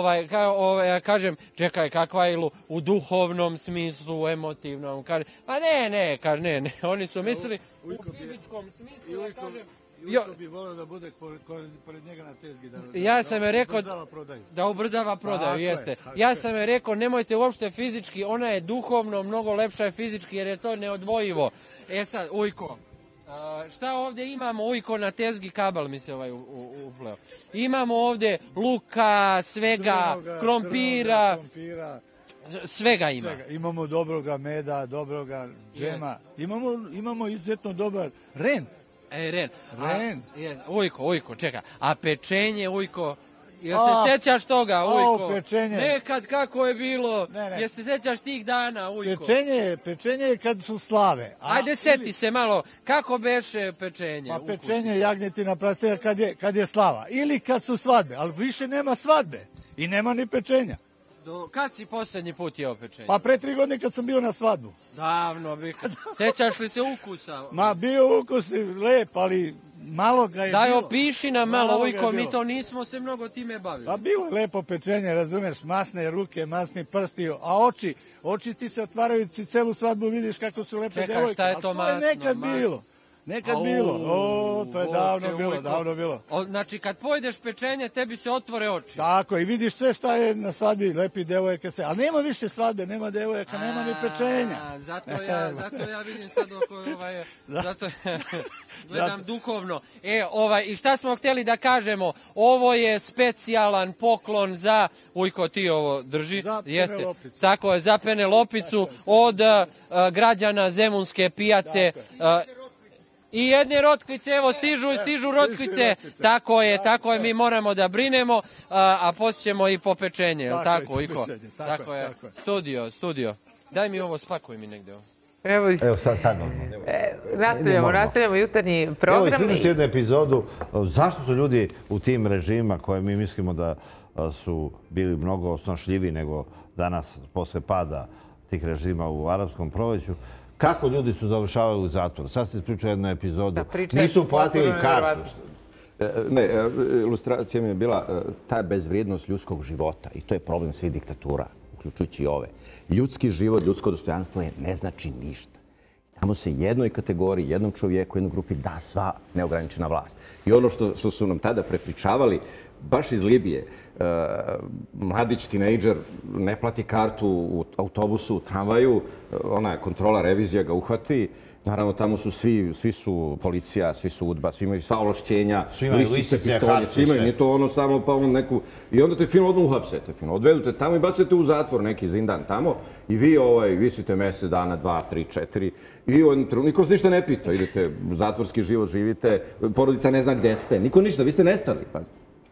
ja kažem, čekaj, kakva je u duhovnom smislu, u emotivnom, kaže, pa ne, ne, kaže, ne, ne, oni su mislili u fizičkom smislu, ja kažem, Ujko bi volio da bude pored njega na tezgi, da ubrzava prodaju. Da ubrzava prodaju, jeste. Ja sam je rekao, nemojte uopšte fizički, ona je duhovno, mnogo lepša je fizički, jer je to neodvojivo. E sad, Ujko, šta ovdje imamo, Ujko, na tezgi, kabal mi se ovaj upleo. Imamo ovdje luka, svega, krompira, svega ima. Imamo dobroga meda, dobroga džema, imamo izuzetno dobar ren. E, ren. Ren. Ujko, Ujko, čekaj, a pečenje, Ujko, jel se sjećaš toga, Ujko? Pečenje. Nekad kako je bilo, jel se sjećaš tih dana, Ujko? Pečenje, pečenje je kad su slave. Ajde, seti se malo, kako beše pečenje? Pa pečenje jagnjetina prastina kad je slava. Ili kad su svadbe, ali više nema svadbe i nema ni pečenja. Kad si posljednji put jeo pečenje? Pa pre tri godine kad sam bio na svadbu. Davno, bika. Sjećaš li se ukusa? Ma bio ukus lep, ali malo ga je bilo. Daj, opiši nam malo, Ujko, mi to nismo se mnogo time bavili. Pa bilo je lepo pečenje, razumeš, masne ruke, masni prsti, a oči, oči ti se otvaraju, ti celu svadbu vidiš kako su lepe devojke. Čekaj, šta je to masno? Ali to je nekad bilo. Nekad bilo. O, to je davno bilo, davno bilo. Znači, kad pojedeš pečenje, tebi se otvore oči. Tako, i vidiš sve šta je na svadbi, lepi devojke, sve. Ali nema više svadbe, nema devojaka, nema ni pečenja. Zato ja vidim sad oko ovaj... Zato gledam duhovno. E, ovaj, i šta smo htjeli da kažemo? Ovo je specijalan poklon za... Ujko, ti ovo drži. Za Penelopicu. Tako je, za Penelopicu od građana Zemunske pijace. I jedne rotkvice, evo stižu, stižu rotkvice, tako je, tako je, mi moramo da brinemo, a poslije ćemo i po pečenje, je li tako, Iko? Tako je, studio, studio. Daj mi ovo, spakuj mi negdje ovo. Evo sad, sad. Nastavljamo, nastavljamo jutarnji program. Evo, ispričajte jednu epizodu, zašto su ljudi u tim režimima koje mi mislimo da su bili mnogo osnošljivi nego danas posle pada tih režima u arapskom proleću, kako ljudi su završavali u zatvoru? Sad se ispričao jednu epizodu. Nisu platili kartu. Ne, ilustracija mi je bila ta bezvrijednost ljudskog života i to je problem svih diktatura. uključujući i ove. Ljudski život, ljudsko dostojanstvo je ne znači ništa. Tamo se jednoj kategoriji, jednom čovjeku, jednoj grupi da sva neograničena vlast. I ono što, što su nam tada prepričavali, baš iz Libije, uh, mladić, tinejdžer, ne plati kartu u autobusu, u tramvaju, ona kontrola, revizija ga uhvati. Naravno, tamo su svi, svi su policija, svi su udba, svi imaju sva ovlašćenja, lisice, pištolje, svi imaju, nije to ono samo pa on neku... I onda te fino odmah uhapsete, fino odvedu te tamo i bacete u zatvor, neki zindan tamo i vi ovaj, visite mjesec dana, dva, tri, četiri i niko vas ništa ne pita, idete, zatvorski život živite, porodica ne zna gdje ste, niko ništa, vi ste nestali, pazite.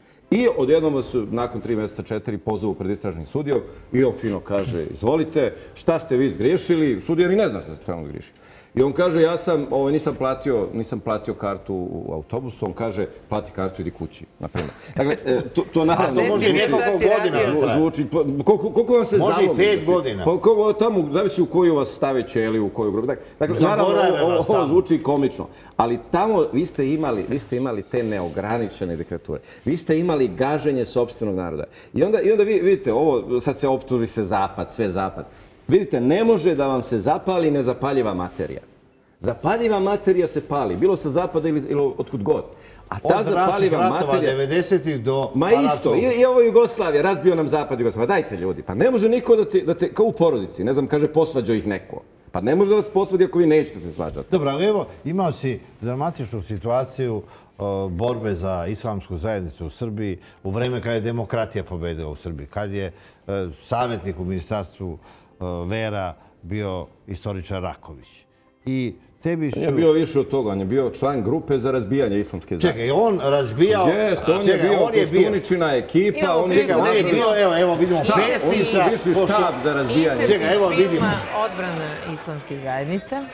I odjednom vas nakon tri mjeseca, četiri pozovu pred istražnim sudijom i on fino kaže, izvolite, šta ste vi zgriješili, sudija ni ne zna šta ste tamo zgriješili. I on kaže, ja sam, ovaj, nisam platio, nisam platio kartu u autobusu, on kaže, plati kartu, idi kući, na primjer. Dakle, to, to naravno... A to može nekoliko godina zvuči. Koliko, koliko vam se može zalomi? Može i pet godina. Pa, koliko, tamo, zavisi u koju vas stave ćeli, u koju grupu. Dakle, naravno, ovo, ovo zvuči komično. Ali tamo vi ste imali, vi ste imali te neograničene diktature. Vi ste imali gaženje sopstvenog naroda. I onda, i onda vi vidite, ovo, sad se optuži se zapad, sve zapad. Vidite, ne može da vam se zapali nezapaljiva materija. Zapaljiva materija se pali, bilo sa zapada ili, ili otkud god. A ta od zapaljiva ratova materija... devedesetih do... Ma isto, i, i ovo Jugoslavija, razbio nam zapad Jugoslavija. Dajte ljudi, pa ne može niko da te, da te, kao u porodici, ne znam, kaže posvađao ih neko. Pa ne može da vas posvadi ako vi nećete se svađati. Dobro, ali evo, imao si dramatičnu situaciju uh, borbe za islamsku zajednicu u Srbiji u vreme kada je demokratija pobedila u Srbiji, kad je uh, savjetnik u ministarstvu uh, vera bio istoričar Raković. I tebi su... On je bio više od toga, on je bio član grupe za razbijanje islamske zajednice. Čekaj, on razbijao... Jeste, on je bio Koštuničina ekipa, on je... Čekaj, on je bio, evo, evo vidimo, pesnica... On je viši štab za razbijanje. Čekaj, evo vidimo. Odbrana islamske zajednice.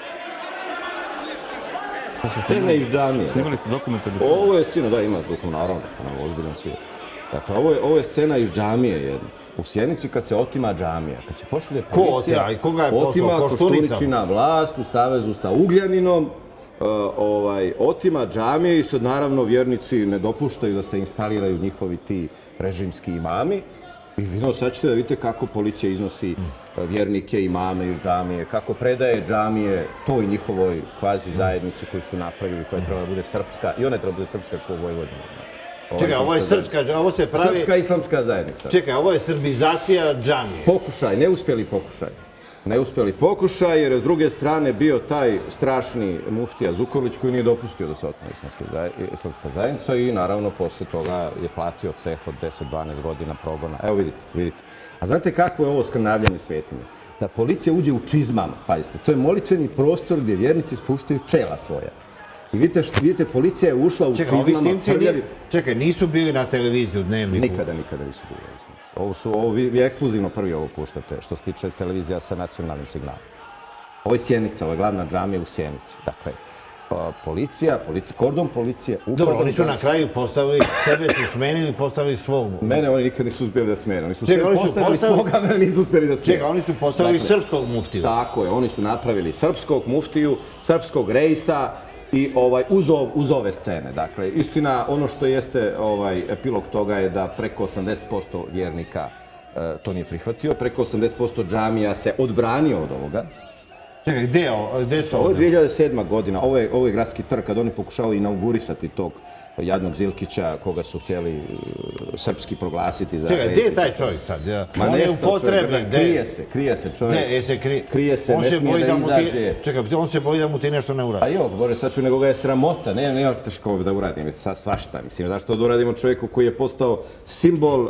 Scena iz džamije. Snimali ste dokumentarni film? Ovo je scena, da, imaš dokument, naravno, na ozbiljan svijet. Dakle, ovo je, ovo je scena iz džamije jedna. U Sjenici kad se otima džamija, kad se pošalje policija, otima Koštuničina vlast u savezu sa Ugljaninom, uh, ovaj, otima džamije i sad naravno vjernici ne dopuštaju da se instaliraju njihovi ti režimski imami. I vidimo, sad ćete da vidite kako policija iznosi vjernike, imame iz džamije, kako predaje džamije toj njihovoj kvazi zajednici koju su napravili, koja treba da bude srpska, i ona treba da bude srpska kao Vojvodina. Čekaj, ovo je srpska, ovo se pravi... Srpska islamska zajednica. Čekaj, ovo je srbizacija džamije. Pokušaj, neuspjeli pokušaj. Neuspjeli pokušaj jer je s druge strane bio taj strašni muftija Zukorlić koji nije dopustio da se otme islamska zajednica i naravno poslije toga je platio ceh od deset do dvanaest godina progona. Evo vidite, vidite. A znate kako je ovo skrnavljanje svetinje? Da policija uđe u čizmama, pazite, to je molitveni prostor gdje vjernici spuštaju čela svoja. I vidite, vidite, policija je ušla u čizmama... Čekaj, čekaj, nisu bili na televiziji u Dnevniku? Nikada, nikada nisu bili na snimci. Ovo su, ovo vi ekskluzivno prvi ovo puštate, što se tiče televizija sa nacionalnim signalom. Ovo je Sjenica, ovo je glavna džamija u Sjenici. Dakle, policija, policija, kordon policije... Dobro, oni su na kraju postavili, tebe su smenili, postavili svog... Mene oni nikad nisu uspjeli da smene. Oni su sve postavili svoga, mene nisu uspjeli da smene. Čekaj, oni su postavili srpskog muftiju. Tako je, oni su napravili srpskog muftiju, srpskog rejsa, i ovaj, uz, ov, uz ove scene. Dakle, istina, ono što jeste ovaj, epilog toga je da preko osamdeset posto vjernika e, to nije prihvatio, preko osamdeset posto džamija se odbranio od ovoga. Čekaj, gdje, gdje su ovo? Ovo je dvije hiljade sedma godina, ovo je, ovo je gradski trg, kad oni pokušavaju inaugurisati tog jadnog Zilkića, koga su htjeli srpski proglasiti za... Čekaj, gdje je taj čovjek sad? Ma on je upotrebljen, krije se, krije se čovjek. Ne, je se krije. Krije se, ne smije da izađe. Čekaj, on se boji da mu ti nešto ne uradi. Pa jo, Bože, sad ću nego ga je sramota, ne, nema teško da uradim, sad svašta, mislim, zašto da uradimo čovjeku koji je postao simbol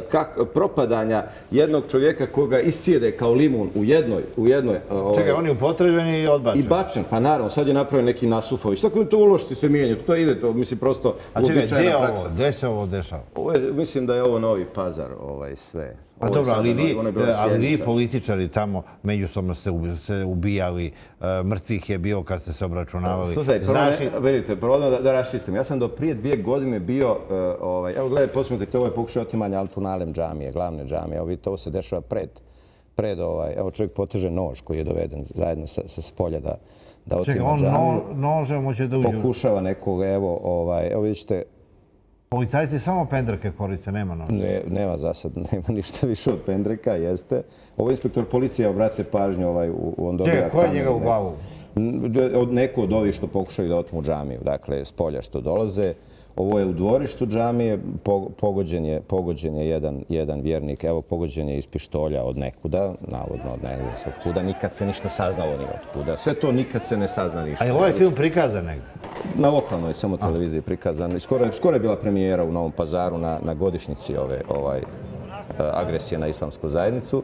propadanja jednog čovjeka koga iscijede kao limun u jednoj, u jednoj... Čekaj, on je upotrebljen i odbačen. I bačen, pa naravno, sad je napravio neki Nasufović, tako to uložiti sve mijenju, to ide, to mislim prosto... A čekaj, gdje je ovo? Gdje se ovo dešava? Mislim da je ovo Novi Pazar, ovaj, sve. A dobro, ali vi, ali vi političari tamo međusobno ste ubijali, mrtvih je bio kad ste se obračunavali. Slušaj, vidite, prvo da, da raščistim. Ja sam do prije dvije godine bio, ovaj, evo gledaj, posmetite, ovo je pokušaj otimanja Altunalem džamije, glavne džamije. Evo vidite, ovo se dešava pred, pred ovaj, evo čovjek poteže nož koji je doveden zajedno sa, sa spolja da, da otima džamiju. Čekaj, on no, nožem hoće da uđe. Pokušava nekog, evo, ovaj, evo vidite, Policajci samo pendreke koriste, nema noža. Ne, nema za sad, nema ništa više od pendreka, jeste. Ovo inspektor policije, obrate pažnju, ovaj, on dobija Čekaj, ko je njega u glavu? Neko od ovih što pokušaju da otmu džamiju, dakle, s polja što dolaze. Ovo je u dvorištu džamije, pogođen je, pogođen je jedan, jedan vjernik, evo pogođen je iz pištolja od nekuda, navodno od negdje se otkuda, nikad se ništa saznalo ni otkuda. Sve to nikad se ne sazna ništa. A je ovaj film prikazan negdje? Na lokalnoj samo televiziji prikazan. Skoro, skoro je bila premijera u Novom Pazaru na, na godišnjici ove ovaj, agresije na islamsku zajednicu.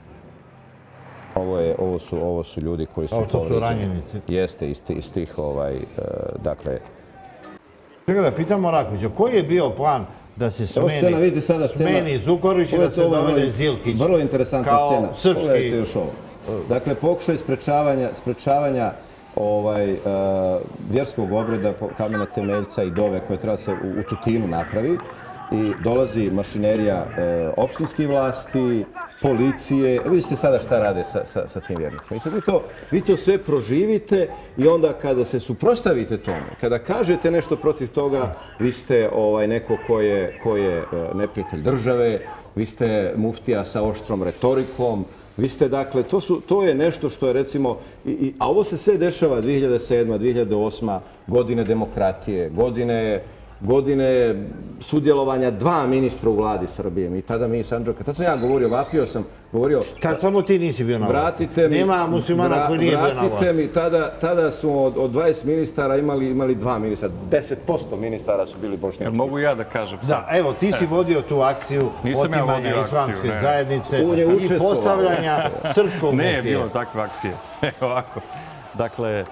Ovo, je, ovo, su, ovo su ljudi koji su... Ovo to su ranjenici. Jeste, iz, iz tih, ovaj, dakle... Čekaj da pitamo Rakovića, koji je bio plan da se smeni, scena, vidite sada smeni Zukorić i da se dovede Zilkić? Vrlo interesantna kao scena. Srpski... Pogledajte još ovo. Dakle, pokušaj sprečavanja, sprečavanja ovaj, uh, vjerskog obreda kamena temeljca i dove koje treba se u, u Tutinu napravi. I dolazi mašinerija e, opštinskih vlasti, policije. Vidite sada šta rade sa, sa, sa tim vjernicima. I sad vi to, vi to sve proživite i onda kada se suprotstavite tome, kada kažete nešto protiv toga, vi ste ovaj, neko ko je, ko je e, neprijatelj države, vi ste muftija sa oštrom retorikom, vi ste, dakle, to, su, to je nešto što je, recimo, i, i, a ovo se sve dešava dvije hiljade sedma. dvije hiljade osma. godine demokratije, godine godine sudjelovanja dva ministra u vladi Srbije. I tada mi iz Sandžaka, tada sam ja govorio, vapio sam, govorio... Kad samo ti nisi bio na vlasti. Vratite mi... Nema muslimana koji nije bio na vlasti. Vratite mi, tada, tada smo od, od dvadeset ministara imali, imali dva ministra. deset posto ministara su bili bošnjački. Jel mogu ja da kažem? Da, evo, ti si vodio tu akciju otimanja ja islamske ne. zajednice i postavljanja srpskog ne muftije. Ne je bilo takve akcije. Evo ovako. Dakle,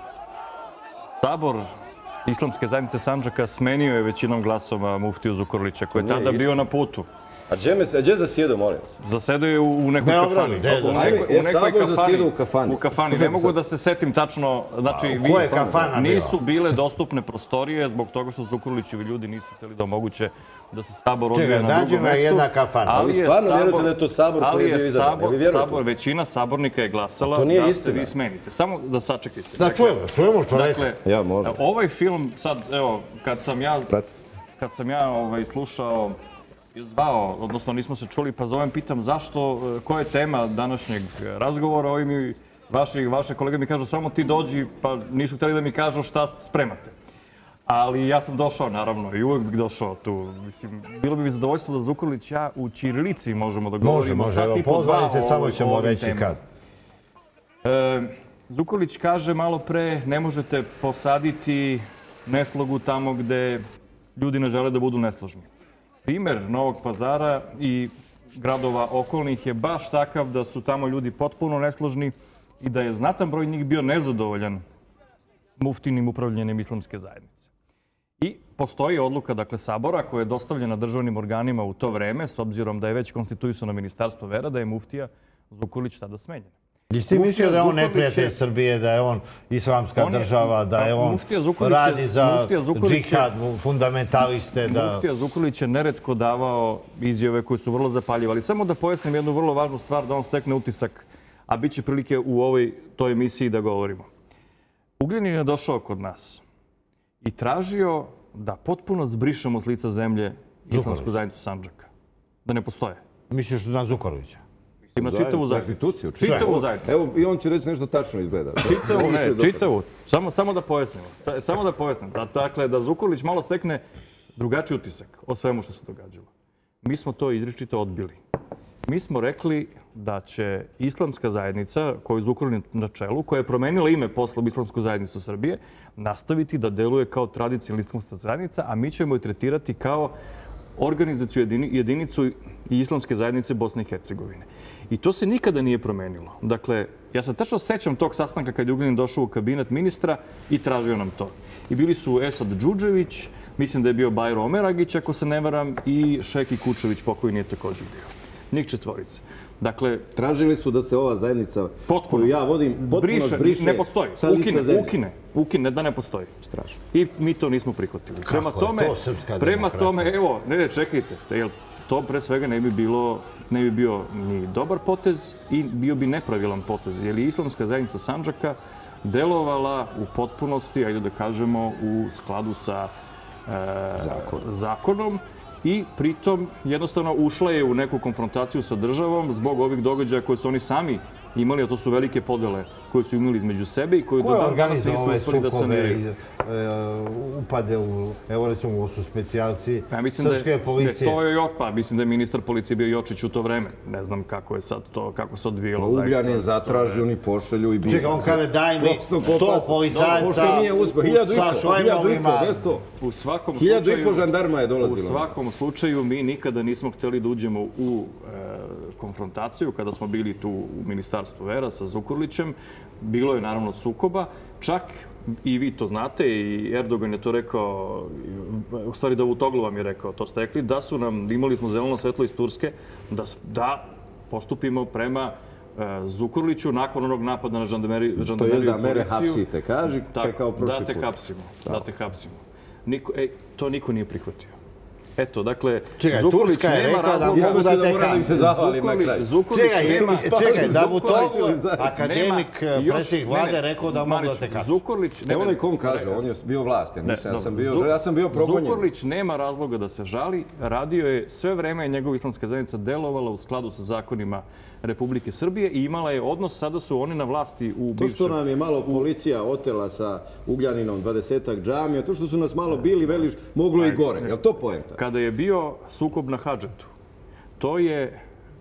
Sabor Islamske zajednice Sandžaka smenio je većinom glasova muftiju Zukorlića, koji je tada Nije bio isto. na putu. A gdje zasjedu, molim? Zasjedu je u nekoj kafani. U nekoj kafani. u kafani. U kafani. Ne mogu da se setim tačno. Znači, ko je kafana bila? Nisu bile dostupne prostorije zbog toga što Zukorlićevi ljudi nisu htjeli da omoguće da se Sabor odvija na drugom mestu. Čekaj, nađena je jedna kafana. Ali stvarno vjerujete da je to Sabor koji je bio izabran? Sabor, većina sabornika je glasala da se vi smenite. Samo da sačekajte. Da čujemo, čujemo čovjeka. Ja, možda. Ovaj film, sad, evo, kad sam ja, kad sam ja ovaj, slušao, zvao, odnosno nismo se čuli, pa zovem, pitam zašto, koja je tema današnjeg razgovora, ovi mi, vaši, vaše kolege mi kažu samo ti dođi, pa nisu htjeli da mi kažu šta spremate. Ali ja sam došao, naravno, i uvijek bih došao tu. Mislim, bilo bi mi zadovoljstvo da Zukorlić ja u ćirilici možemo da govorimo. Može, može, pozvali se, samo ćemo reći kad. E, Zukorlić kaže malo pre, ne možete posaditi neslogu tamo gde ljudi ne žele da budu nesložni. Primer Novog Pazara i gradova okolnih je baš takav da su tamo ljudi potpuno nesložni i da je znatan broj njih bio nezadovoljan muftinim upravljanjem islamske zajednice. I postoji odluka, dakle, Sabora koja je dostavljena državnim organima u to vreme, s obzirom da je već konstituisano ministarstvo vera, da je muftija Zukorlić tada smenjen. Jesi ti mislio da je on neprijatelj Srbije, da je on islamska država, da je on radi za džihad, fundamentaliste? Muftija Zukorlić je neretko davao izjave koje su vrlo zapaljive. Ali samo da pojasnim jednu vrlo važnu stvar, da on stekne utisak, a bit će prilike u ovoj toj emisiji da govorimo. Ugljanin je došao kod nas i tražio da potpuno zbrišemo s lica zemlje islamsku zajednicu Sandžaka. Da ne postoje. Misliš na Zukorlića? Ima čitavu zajednicu. Čitavu zajednicu. Evo, i on će reći nešto tačno izgleda. Čitavu, ne, čitavu. Samo, samo da pojasnimo. Samo da pojasnim. Dakle, da Zukorlić malo stekne drugačiji utisak o svemu što se događalo. Mi smo to izričito odbili. Mi smo rekli da će islamska zajednica, koju je Zukorlić na čelu, koja je promenila ime posle Islamsku zajednicu Srbije, nastaviti da deluje kao tradicionalna islamska zajednica, a mi ćemo je tretirati kao organizaciju jedinicu i islamske zajednice Bosne i Hercegovine. I to se nikada nije promenilo. Dakle, ja se tačno sećam tog sastanka kad je Ugljanin došao u kabinet ministra i tražio nam to. I bili su Esad Džudžević, mislim da je bio Bajro Omeragić, ako se ne varam, i Šeki Kučević, pokojni je također bio. Njih četvorice. Dakle, tražili su da se ova zajednica koju ja vodim potpuno zbriše. Ne postoji. Ukine, ukine. Ukine, da ne postoji. Strašno. I mi to nismo prihvatili. Kako je to srpska prema tome, evo, ne, ne, čekajte. To pre svega ne bi bilo, ne bi bio ni dobar potez i bio bi nepravilan potez. Jer je islamska zajednica Sandžaka delovala u potpunosti, ajde da kažemo, u skladu sa zakonom i pritom jednostavno ušla je u neku konfrontaciju sa državom zbog ovih događaja koje su oni sami imali, a to su velike podele koje su imali između sebe i koje do danas nisu uspeli da saniraju. Ko je organizovao upade u, evo recimo, ovo su specijalci srpske policije? To je pa mislim da je ministar policije bio Jočić u to vreme. Ne znam kako je sad to, kako se odvijelo. Ugljanin zatraži, oni pošalju i bi... Čekaj, on kaže daj mi sto policajca sa šlajmovima. U svakom Hiljadu i po žandarma je dolazilo. U svakom slučaju mi nikada nismo htjeli da uđemo u konfrontaciju kada smo bili tu u Ministarstvu vera sa Zukorlićem. Bilo je naravno sukoba, čak i vi to znate i Erdogan je to rekao, u stvari Davutoglu vam je rekao, to ste rekli, da su nam, imali smo zeleno svetlo iz Turske, da, da postupimo prema Zukorliću nakon onog napada na žandarmeriju i policiju. To je da mene hapsite, kaži, kao prošli put. Da te hapsimo, da te hapsimo. Niko, ej, to niko nije prihvatio. Eto, dakle, Zukorlić nema razloga... Ja mislim da moram da im se zahvalim na kraju. Čekaj, Davutoglu, akademik, predsjednik vlade, rekao da mogu da te kaži. Zukorlić... Ne onaj kom kaže, on je bio vlast, ja sam bio progonjen. Zukorlić nema razloga da se žali, radio je sve vreme, njegova islamska zajednica delovala u skladu sa zakonima Republike Srbije i imala je odnos, sada su oni na vlasti u bivšem... To što nam je malo policija otela sa Ugljaninom dvadesetak džamija, to što su nas malo bili, veliš, moglo i gore. Je li to poenta? Kada je bio sukob na Hadžetu, to je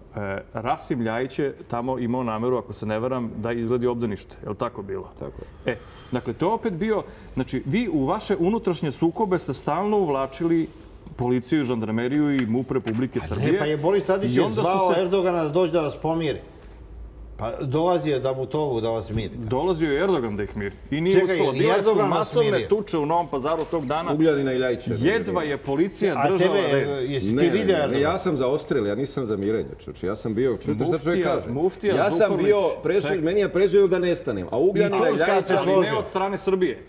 Rasim Ljajić je tamo imao nameru, ako se ne varam, da izgledi obdanište. Je li tako bilo? Tako je. E, dakle, to je opet bio... Znači, vi u vaše unutrašnje sukobe ste stalno uvlačili policiju, žandarmeriju i MUP Republike Srbije. Ne, pa je Boris Tadić je zvao Erdogana da dođe da vas pomiri. Pa dolazio je Davutoglu da vas miri. Dolazio je Erdogan da ih miri. I nije uspelo. Bile su masovne tuče u Novom Pazaru tog dana. Ugljanina i Ljajića. Jedva je policija držala red. A tebe, jesi ti vidio Erdogan? Ne, ja sam za ostrel, ja nisam za mirenje. Ja sam bio, čujete šta čovjek kaže? Ja sam bio presuđen, meni je presuđeno da nestanem. A Ugljanina i Ljajića... Ali ne od strane Srbije.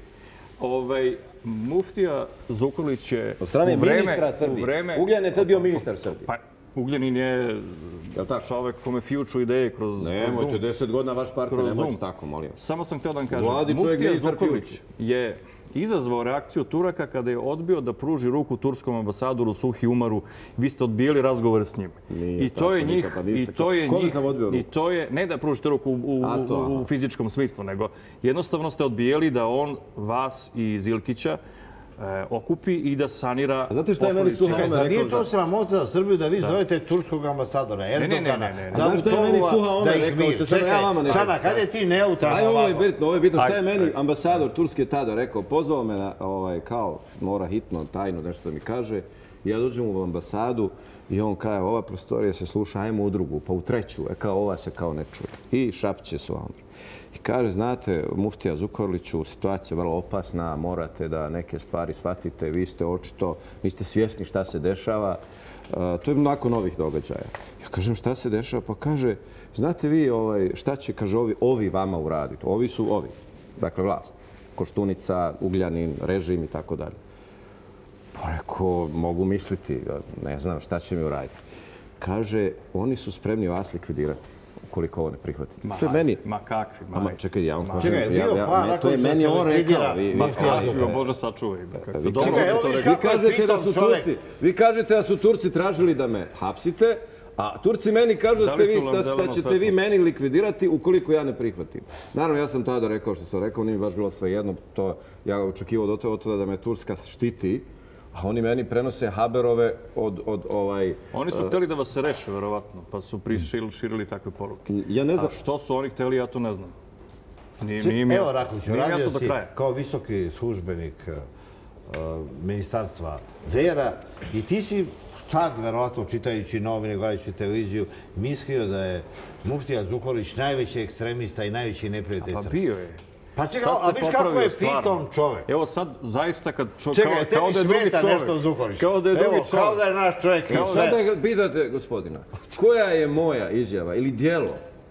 Muftija Zukorlić je... Od strane ministra Srbije. Ugljanin je tad bio ministar Srbije. Ugljanin je čovek kome fijuču ideje kroz Zoom. Nemojte, deset godina vaš partner, nemojte tako, molim. Samo sam htio da vam kažem. Muftija Zukorlić je izazvao reakciju Turaka kada je odbio da pruži ruku turskom ambasadoru Suhi Umaru. Vi ste odbijali razgovore s njim. I to je njih... I to je njih... I to je... Ne da pružite ruku u fizičkom smislu, nego jednostavno ste odbijali da on vas i Zilkića okupi i da sanira posledice. Znate šta je meni Suha Omer rekao? Nije to sramota za Srbiju da vi zovete turskog ambasadora, Erdogana, da ih mir. Čekaj, Čana, kada je ti neutralno ovako? Ovo je bitno, ovo je bitno. Šta je meni ambasador Turske tada rekao? Pozvao me kao mora hitno, tajno nešto da mi kaže. Ja dođem u ambasadu i on kaže, ova prostorija se sluša, ajmo u drugu, pa u treću, e kao ova se kao ne čuje. I šapće su Omer. I kaže, znate, muftija Zukorliću, situacija je vrlo opasna, morate da neke stvari shvatite, vi ste očito, niste svjesni šta se dešava. To je nakon ovih događaja. Ja kažem, šta se dešava? Pa kaže, znate vi šta će, kaže, ovi vama uraditi? Ovi su ovi, dakle vlast, Koštunica, Ugljanin, režim i tako dalje. Pa rekao, mogu misliti, ne znam šta će mi uraditi. Kaže, oni su spremni vas likvidirati. Koliko ovo ne prihvatite. To je meni... Ma kakvi, maj. Čekaj, ja vam kažem... To je meni on rekao. Ma kakvi, Bože sačuvaj. Vi kažete da su Turci tražili da me hapsite, a Turci meni kažu da ćete vi meni likvidirati ukoliko ja ne prihvatim. Naravno, ja sam tada rekao što sam rekao, nije mi baš bilo sve jedno. Ja očekivao do toga da me Turska štiti, a oni meni prenose haberove od ovaj... Oni su htjeli da vas se reše, verovatno, pa su širili takve poruke. Ja ne znam... A što su oni htjeli, ja to ne znam. Nije mi Evo, Rakoviću, radio si kao visoki službenik Ministarstva vera i ti si tad, verovatno, čitajući novine, gledajući televiziju, mislio da je muftija Zukorlić najveći ekstremista i najveći neprijatelj Srbije. Pa bio je. Pa čekaj, a viš kako je pitom čovjek? Evo sad, zaista, kao da je drugi čovjek. Kao da je drugi čovjek. Kao da je naš čovjek. Sad da pitate, gospodina, koja je moja izjava ili dijelo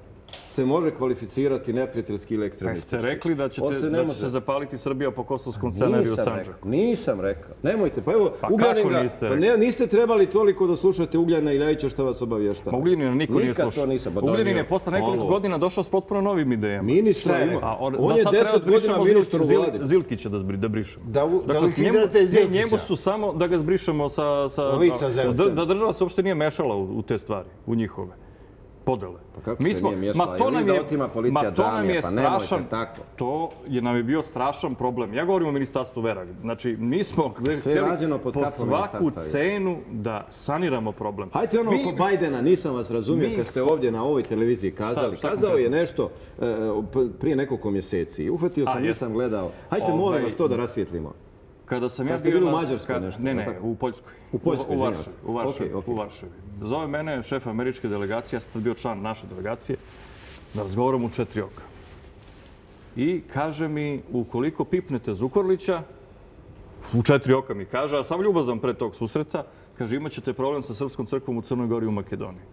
se može kvalificirati neprijateljski ili ekstremistički. Ste rekli da ćete da će se zapaliti Srbija po kosovskom scenariju Sandžaka? Nisam rekao. Nemojte. Pa evo, Pa Ugljanin kako ga... niste Pa rekli? ne, niste trebali toliko da slušate Ugljana Iljajića šta vas obavještava. Ma Ugljanina niko nije Nikad slušao. to nisam. Pa to je Ugljanin bio- je posle nekoliko Alo. godina došao s potpuno novim idejama. Ministra Šta je ima. rekao? A on, On da je sad treba deset da zbrišemo godina ministar u Zil- vladi. Zilkića da, zbri, da brišemo. Da, u- da Dakle, likvidirate njemu, Zilkića. njemu su samo da ga zbrišemo sa... sa Lica zemlje. da, da država se uopšte nije mešala u, u te stvari, u njihove podele. Pa kako se nije miješala? ma to Jel vi nam da je, otima policija ma to nam džamije? je Pa nemojte strašan, tako. to je nam je bio strašan problem. Ja govorim o ministarstvu vera. Znači, mi smo Sve je rađeno pod po kapom svaku ministarstva, je. cenu da saniramo problem. Hajde ono Mi- oko Bajdena, nisam vas razumio mi- kad ste ovdje na ovoj televiziji kazali. šta Kazao konkretno? je nešto e, p- prije nekoliko mjeseci. Uhvatio sam, A, nisam jesam. gledao. Hajde, Ovaj- molim vas to da rasvijetlimo. Kada sam ja Kad ste bio bili u na- Mađarskoj kad- nešto, Ne, je ne, tako? u Poljskoj. U Poljskoj, u, izvinjam Varšavi, se. u, Varšavi, Okej, okej. u Varšavi. Zove mene šef američke delegacije, ja sam tad bio član naše delegacije, da razgovaram u četiri oka. I kaže mi, ukoliko pipnete Zukorlića, u četiri oka mi kaže, a sam ljubazan pre tog susreta, kaže, imat ćete problem sa Srpskom crkvom u Crnoj Gori i u Makedoniji.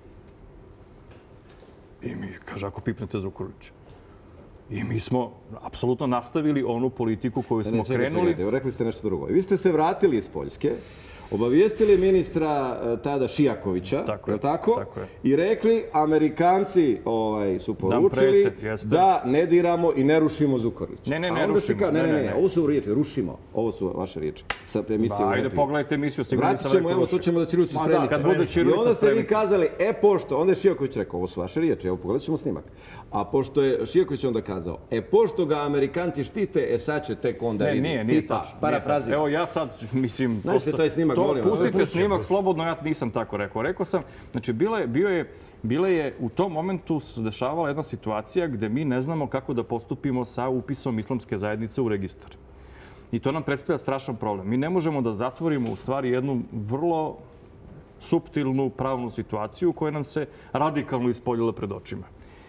I mi kaže, ako pipnete Zukorlića. I mi smo apsolutno nastavili onu politiku koju Ne, smo ne, čekajte, krenuli. čekajte, rekli ste nešto drugo. Vi ste se vratili iz Poljske, obavijestili ministra e, tada Šijakovića, Tako je je, li tako? tako je. I rekli, Amerikanci ovaj, su poručili prete, jeste. da ne diramo i ne rušimo Zukorlića. Ne, ne, A ne onda se rušimo, ka- Ne, ne, ne, ne, ne, ne. ovo su riječi, rušimo. Ovo su vaše riječi. Sa emisije Ba, u ajde, Nepiju. pogledajte emisiju, sigurno Vratit nisam ćemo, rekao evo, to rušimo. ćemo da ćirilicu Ma spremiti. da, Kad bude I ćirilica onda ste vi spremite. kazali, e pošto, onda je Šijaković rekao, ovo su vaše riječi, evo pogledat ćemo snimak. A pošto je Šijaković onda kazao, e pošto ga Amerikanci štite, e sad će tek onda Ne, vidi. nije, nije Tipa, tačno. nije parafrazira. tačno. Evo ja sad, mislim... Znaš li taj snimak, to, molim vas? Pustite Pusti, snimak pusti. slobodno, ja nisam tako rekao. Rekao sam, znači, bila je, bio je, bila je, u tom momentu se dešavala jedna situacija gde mi ne znamo kako da postupimo sa upisom islamske zajednice u registar. I to nam predstavlja strašan problem. Mi ne možemo da zatvorimo u stvari jednu vrlo suptilnu pravnu situaciju koja nam se radikalno ispoljila pred očima.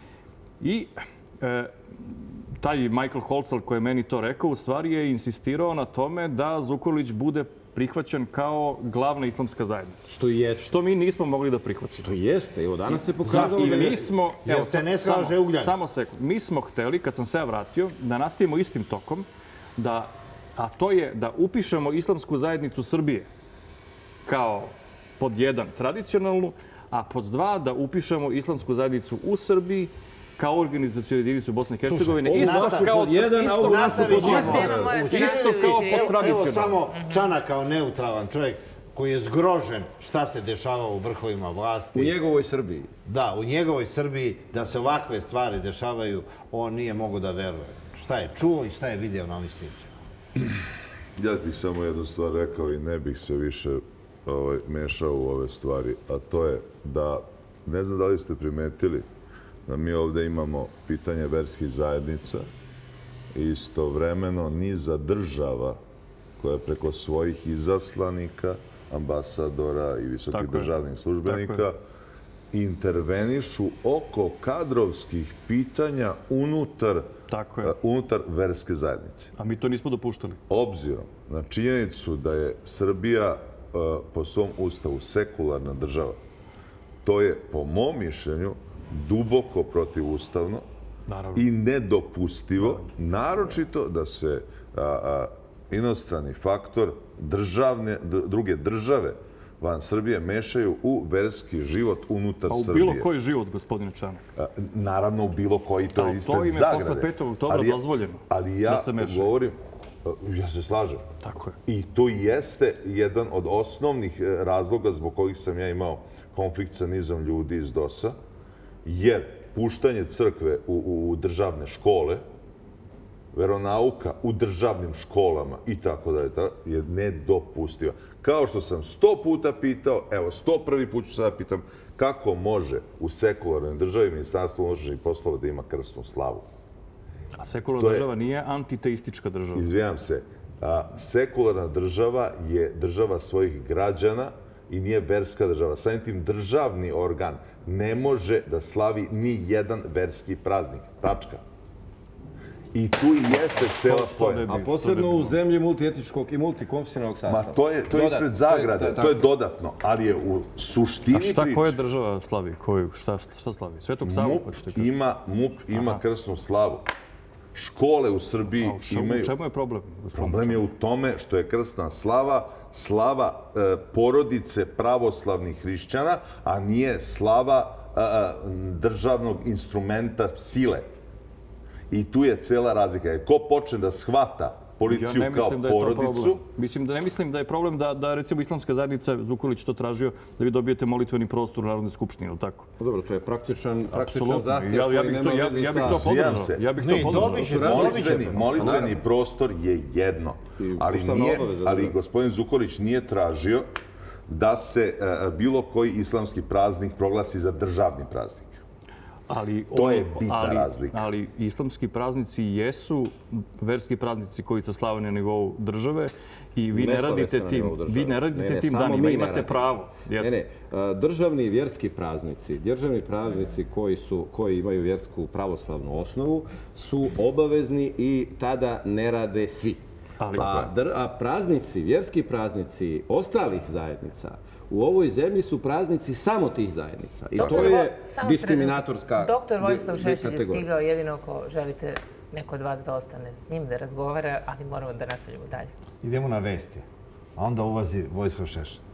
I e, taj Michael Holzel koji je meni to rekao, u stvari je insistirao na tome da Zukorlić bude prihvaćen kao glavna islamska zajednica. Što i jeste. Što mi nismo mogli da prihvaćamo. To jeste, evo danas se pokazalo I da mi jeste. smo, Jer se ne samo- slaže Ugljanin. Samo sekund. Mi smo hteli, kad sam se ja vratio, da nastavimo istim tokom, da, a to je da upišemo islamsku zajednicu Srbije kao pod jedan tradicionalnu, a pod dva da upišemo islamsku zajednicu u Srbiji kao organizacijonu jedinicu Bosne i Hercegovine. Slušaj, Isto ovu vašu kao pod jedan, a isto- ovu našu Nastavit pod dva. ćemo. Tema mora se Isto nastaviti. kao Evo- pod Evo tradicionalno. samo Čana kao neutralan čovjek koji je zgrožen šta se dešava u vrhovima vlasti. U njegovoj Srbiji. Da, u njegovoj Srbiji, da se ovakve stvari dešavaju, on nije mogao da veruje. Šta je čuo i šta je vidio na ovim snimcima. Ja bih samo jednu stvar rekao i ne bih se više ovaj, mešao u ove stvari, a to je da, ne znam da li ste primetili, da mi ovdje imamo pitanje verskih zajednica i istovremeno niza država koja preko svojih izaslanika, ambasadora i visokih Tako je. državnih Tako službenika je. intervenišu oko kadrovskih pitanja unutar, Tako je. uh, unutar verske zajednice. A mi to nismo dopuštali. Obzirom na činjenicu da je Srbija uh, po svom ustavu sekularna država, to je, po mom mišljenju, duboko protivustavno Naravno. i nedopustivo, naročito da se a, a, inostrani faktor državne, d- druge države van Srbije mešaju u verski život unutar Pa u Srbije. bilo koji život, gospodine Čanak. A, Naravno, u bilo koji, to Da, je to ispred im je zagrade. posle petog oktobra Ali ja- dozvoljeno Ali ja da se mešaju. govorim, a, ja se slažem. Tako je. I to jeste jedan od osnovnih e, razloga zbog kojih sam ja imao konflikt sa nizom ljudi iz DOS-a, jer puštanje crkve u, u, u državne škole, veronauka u državnim školama i tako dalje, ta- je nedopustiva. Kao što sam sto puta pitao, evo, sto prvi put ću sada pitam, kako može u sekularnoj državi Ministarstvo unutrašnjih poslova da ima krsnu slavu? A sekularna To je- država nije antiteistička država. Izvijam se, a, sekularna država je država svojih građana i nije verska država. Samim tim državni organ ne može da slavi ni jedan verski praznik. Tačka. I tu i jeste cela pojena. A posebno u zemlji multietničkog i multikonfesionalnog sastava. Ma to je, to je ispred zagrade, to je dodatno, ali je u suštini priče. A šta koja država slavi? Koju, šta, šta slavi? Svetog Savu? MUP ima, MUP ima krsnu slavu. Škole u Srbiji imaju... U čemu je problem? Problem je u tome što je krsna slava slava e, porodice pravoslavnih hrišćana, a nije slava e, državnog instrumenta sile. I tu je cela razlika. Ko počne da shvata policiju kao porodicu... Mislim da ne mislim da je problem da, da recimo islamska zajednica, Zukorlić to tražio, da vi dobijete molitveni prostor u Narodnoj skupštini, ili tako? Dobro, to je praktičan, praktičan zahtjev ja, ja koji bih nema to, ja, veze ja bih sa... to podržao. Ja bih to podržao. Molitveni, molitveni prostor je jedno, ali, nije, ali gospodin Zukorlić nije tražio da se uh, bilo koji islamski praznik proglasi za državni praznik. Ali, to je bitna ali, razlika. Ali islamski praznici jesu verski praznici koji se slave na nivou države i vi ne, ne radite tim, vi ne radite ne, ne, tim danima, imate pravo. Jeste. Ne, ne, državni i vjerski praznici, državni praznici koji, su, koji imaju vjersku pravoslavnu osnovu su obavezni i tada ne rade svi. Ali, a, dr, a praznici, vjerski praznici ostalih zajednica u ovoj zemlji su praznici samo tih zajednica. I doktor, to je diskriminatorska kategorija. Doktor Vojislav Šešelj je stigao, jedino ako želite neko od vas da ostane s njim, da razgovara, ali moramo da nastavljamo dalje. Idemo na vesti, a onda ulazi Vojislav Šešelj.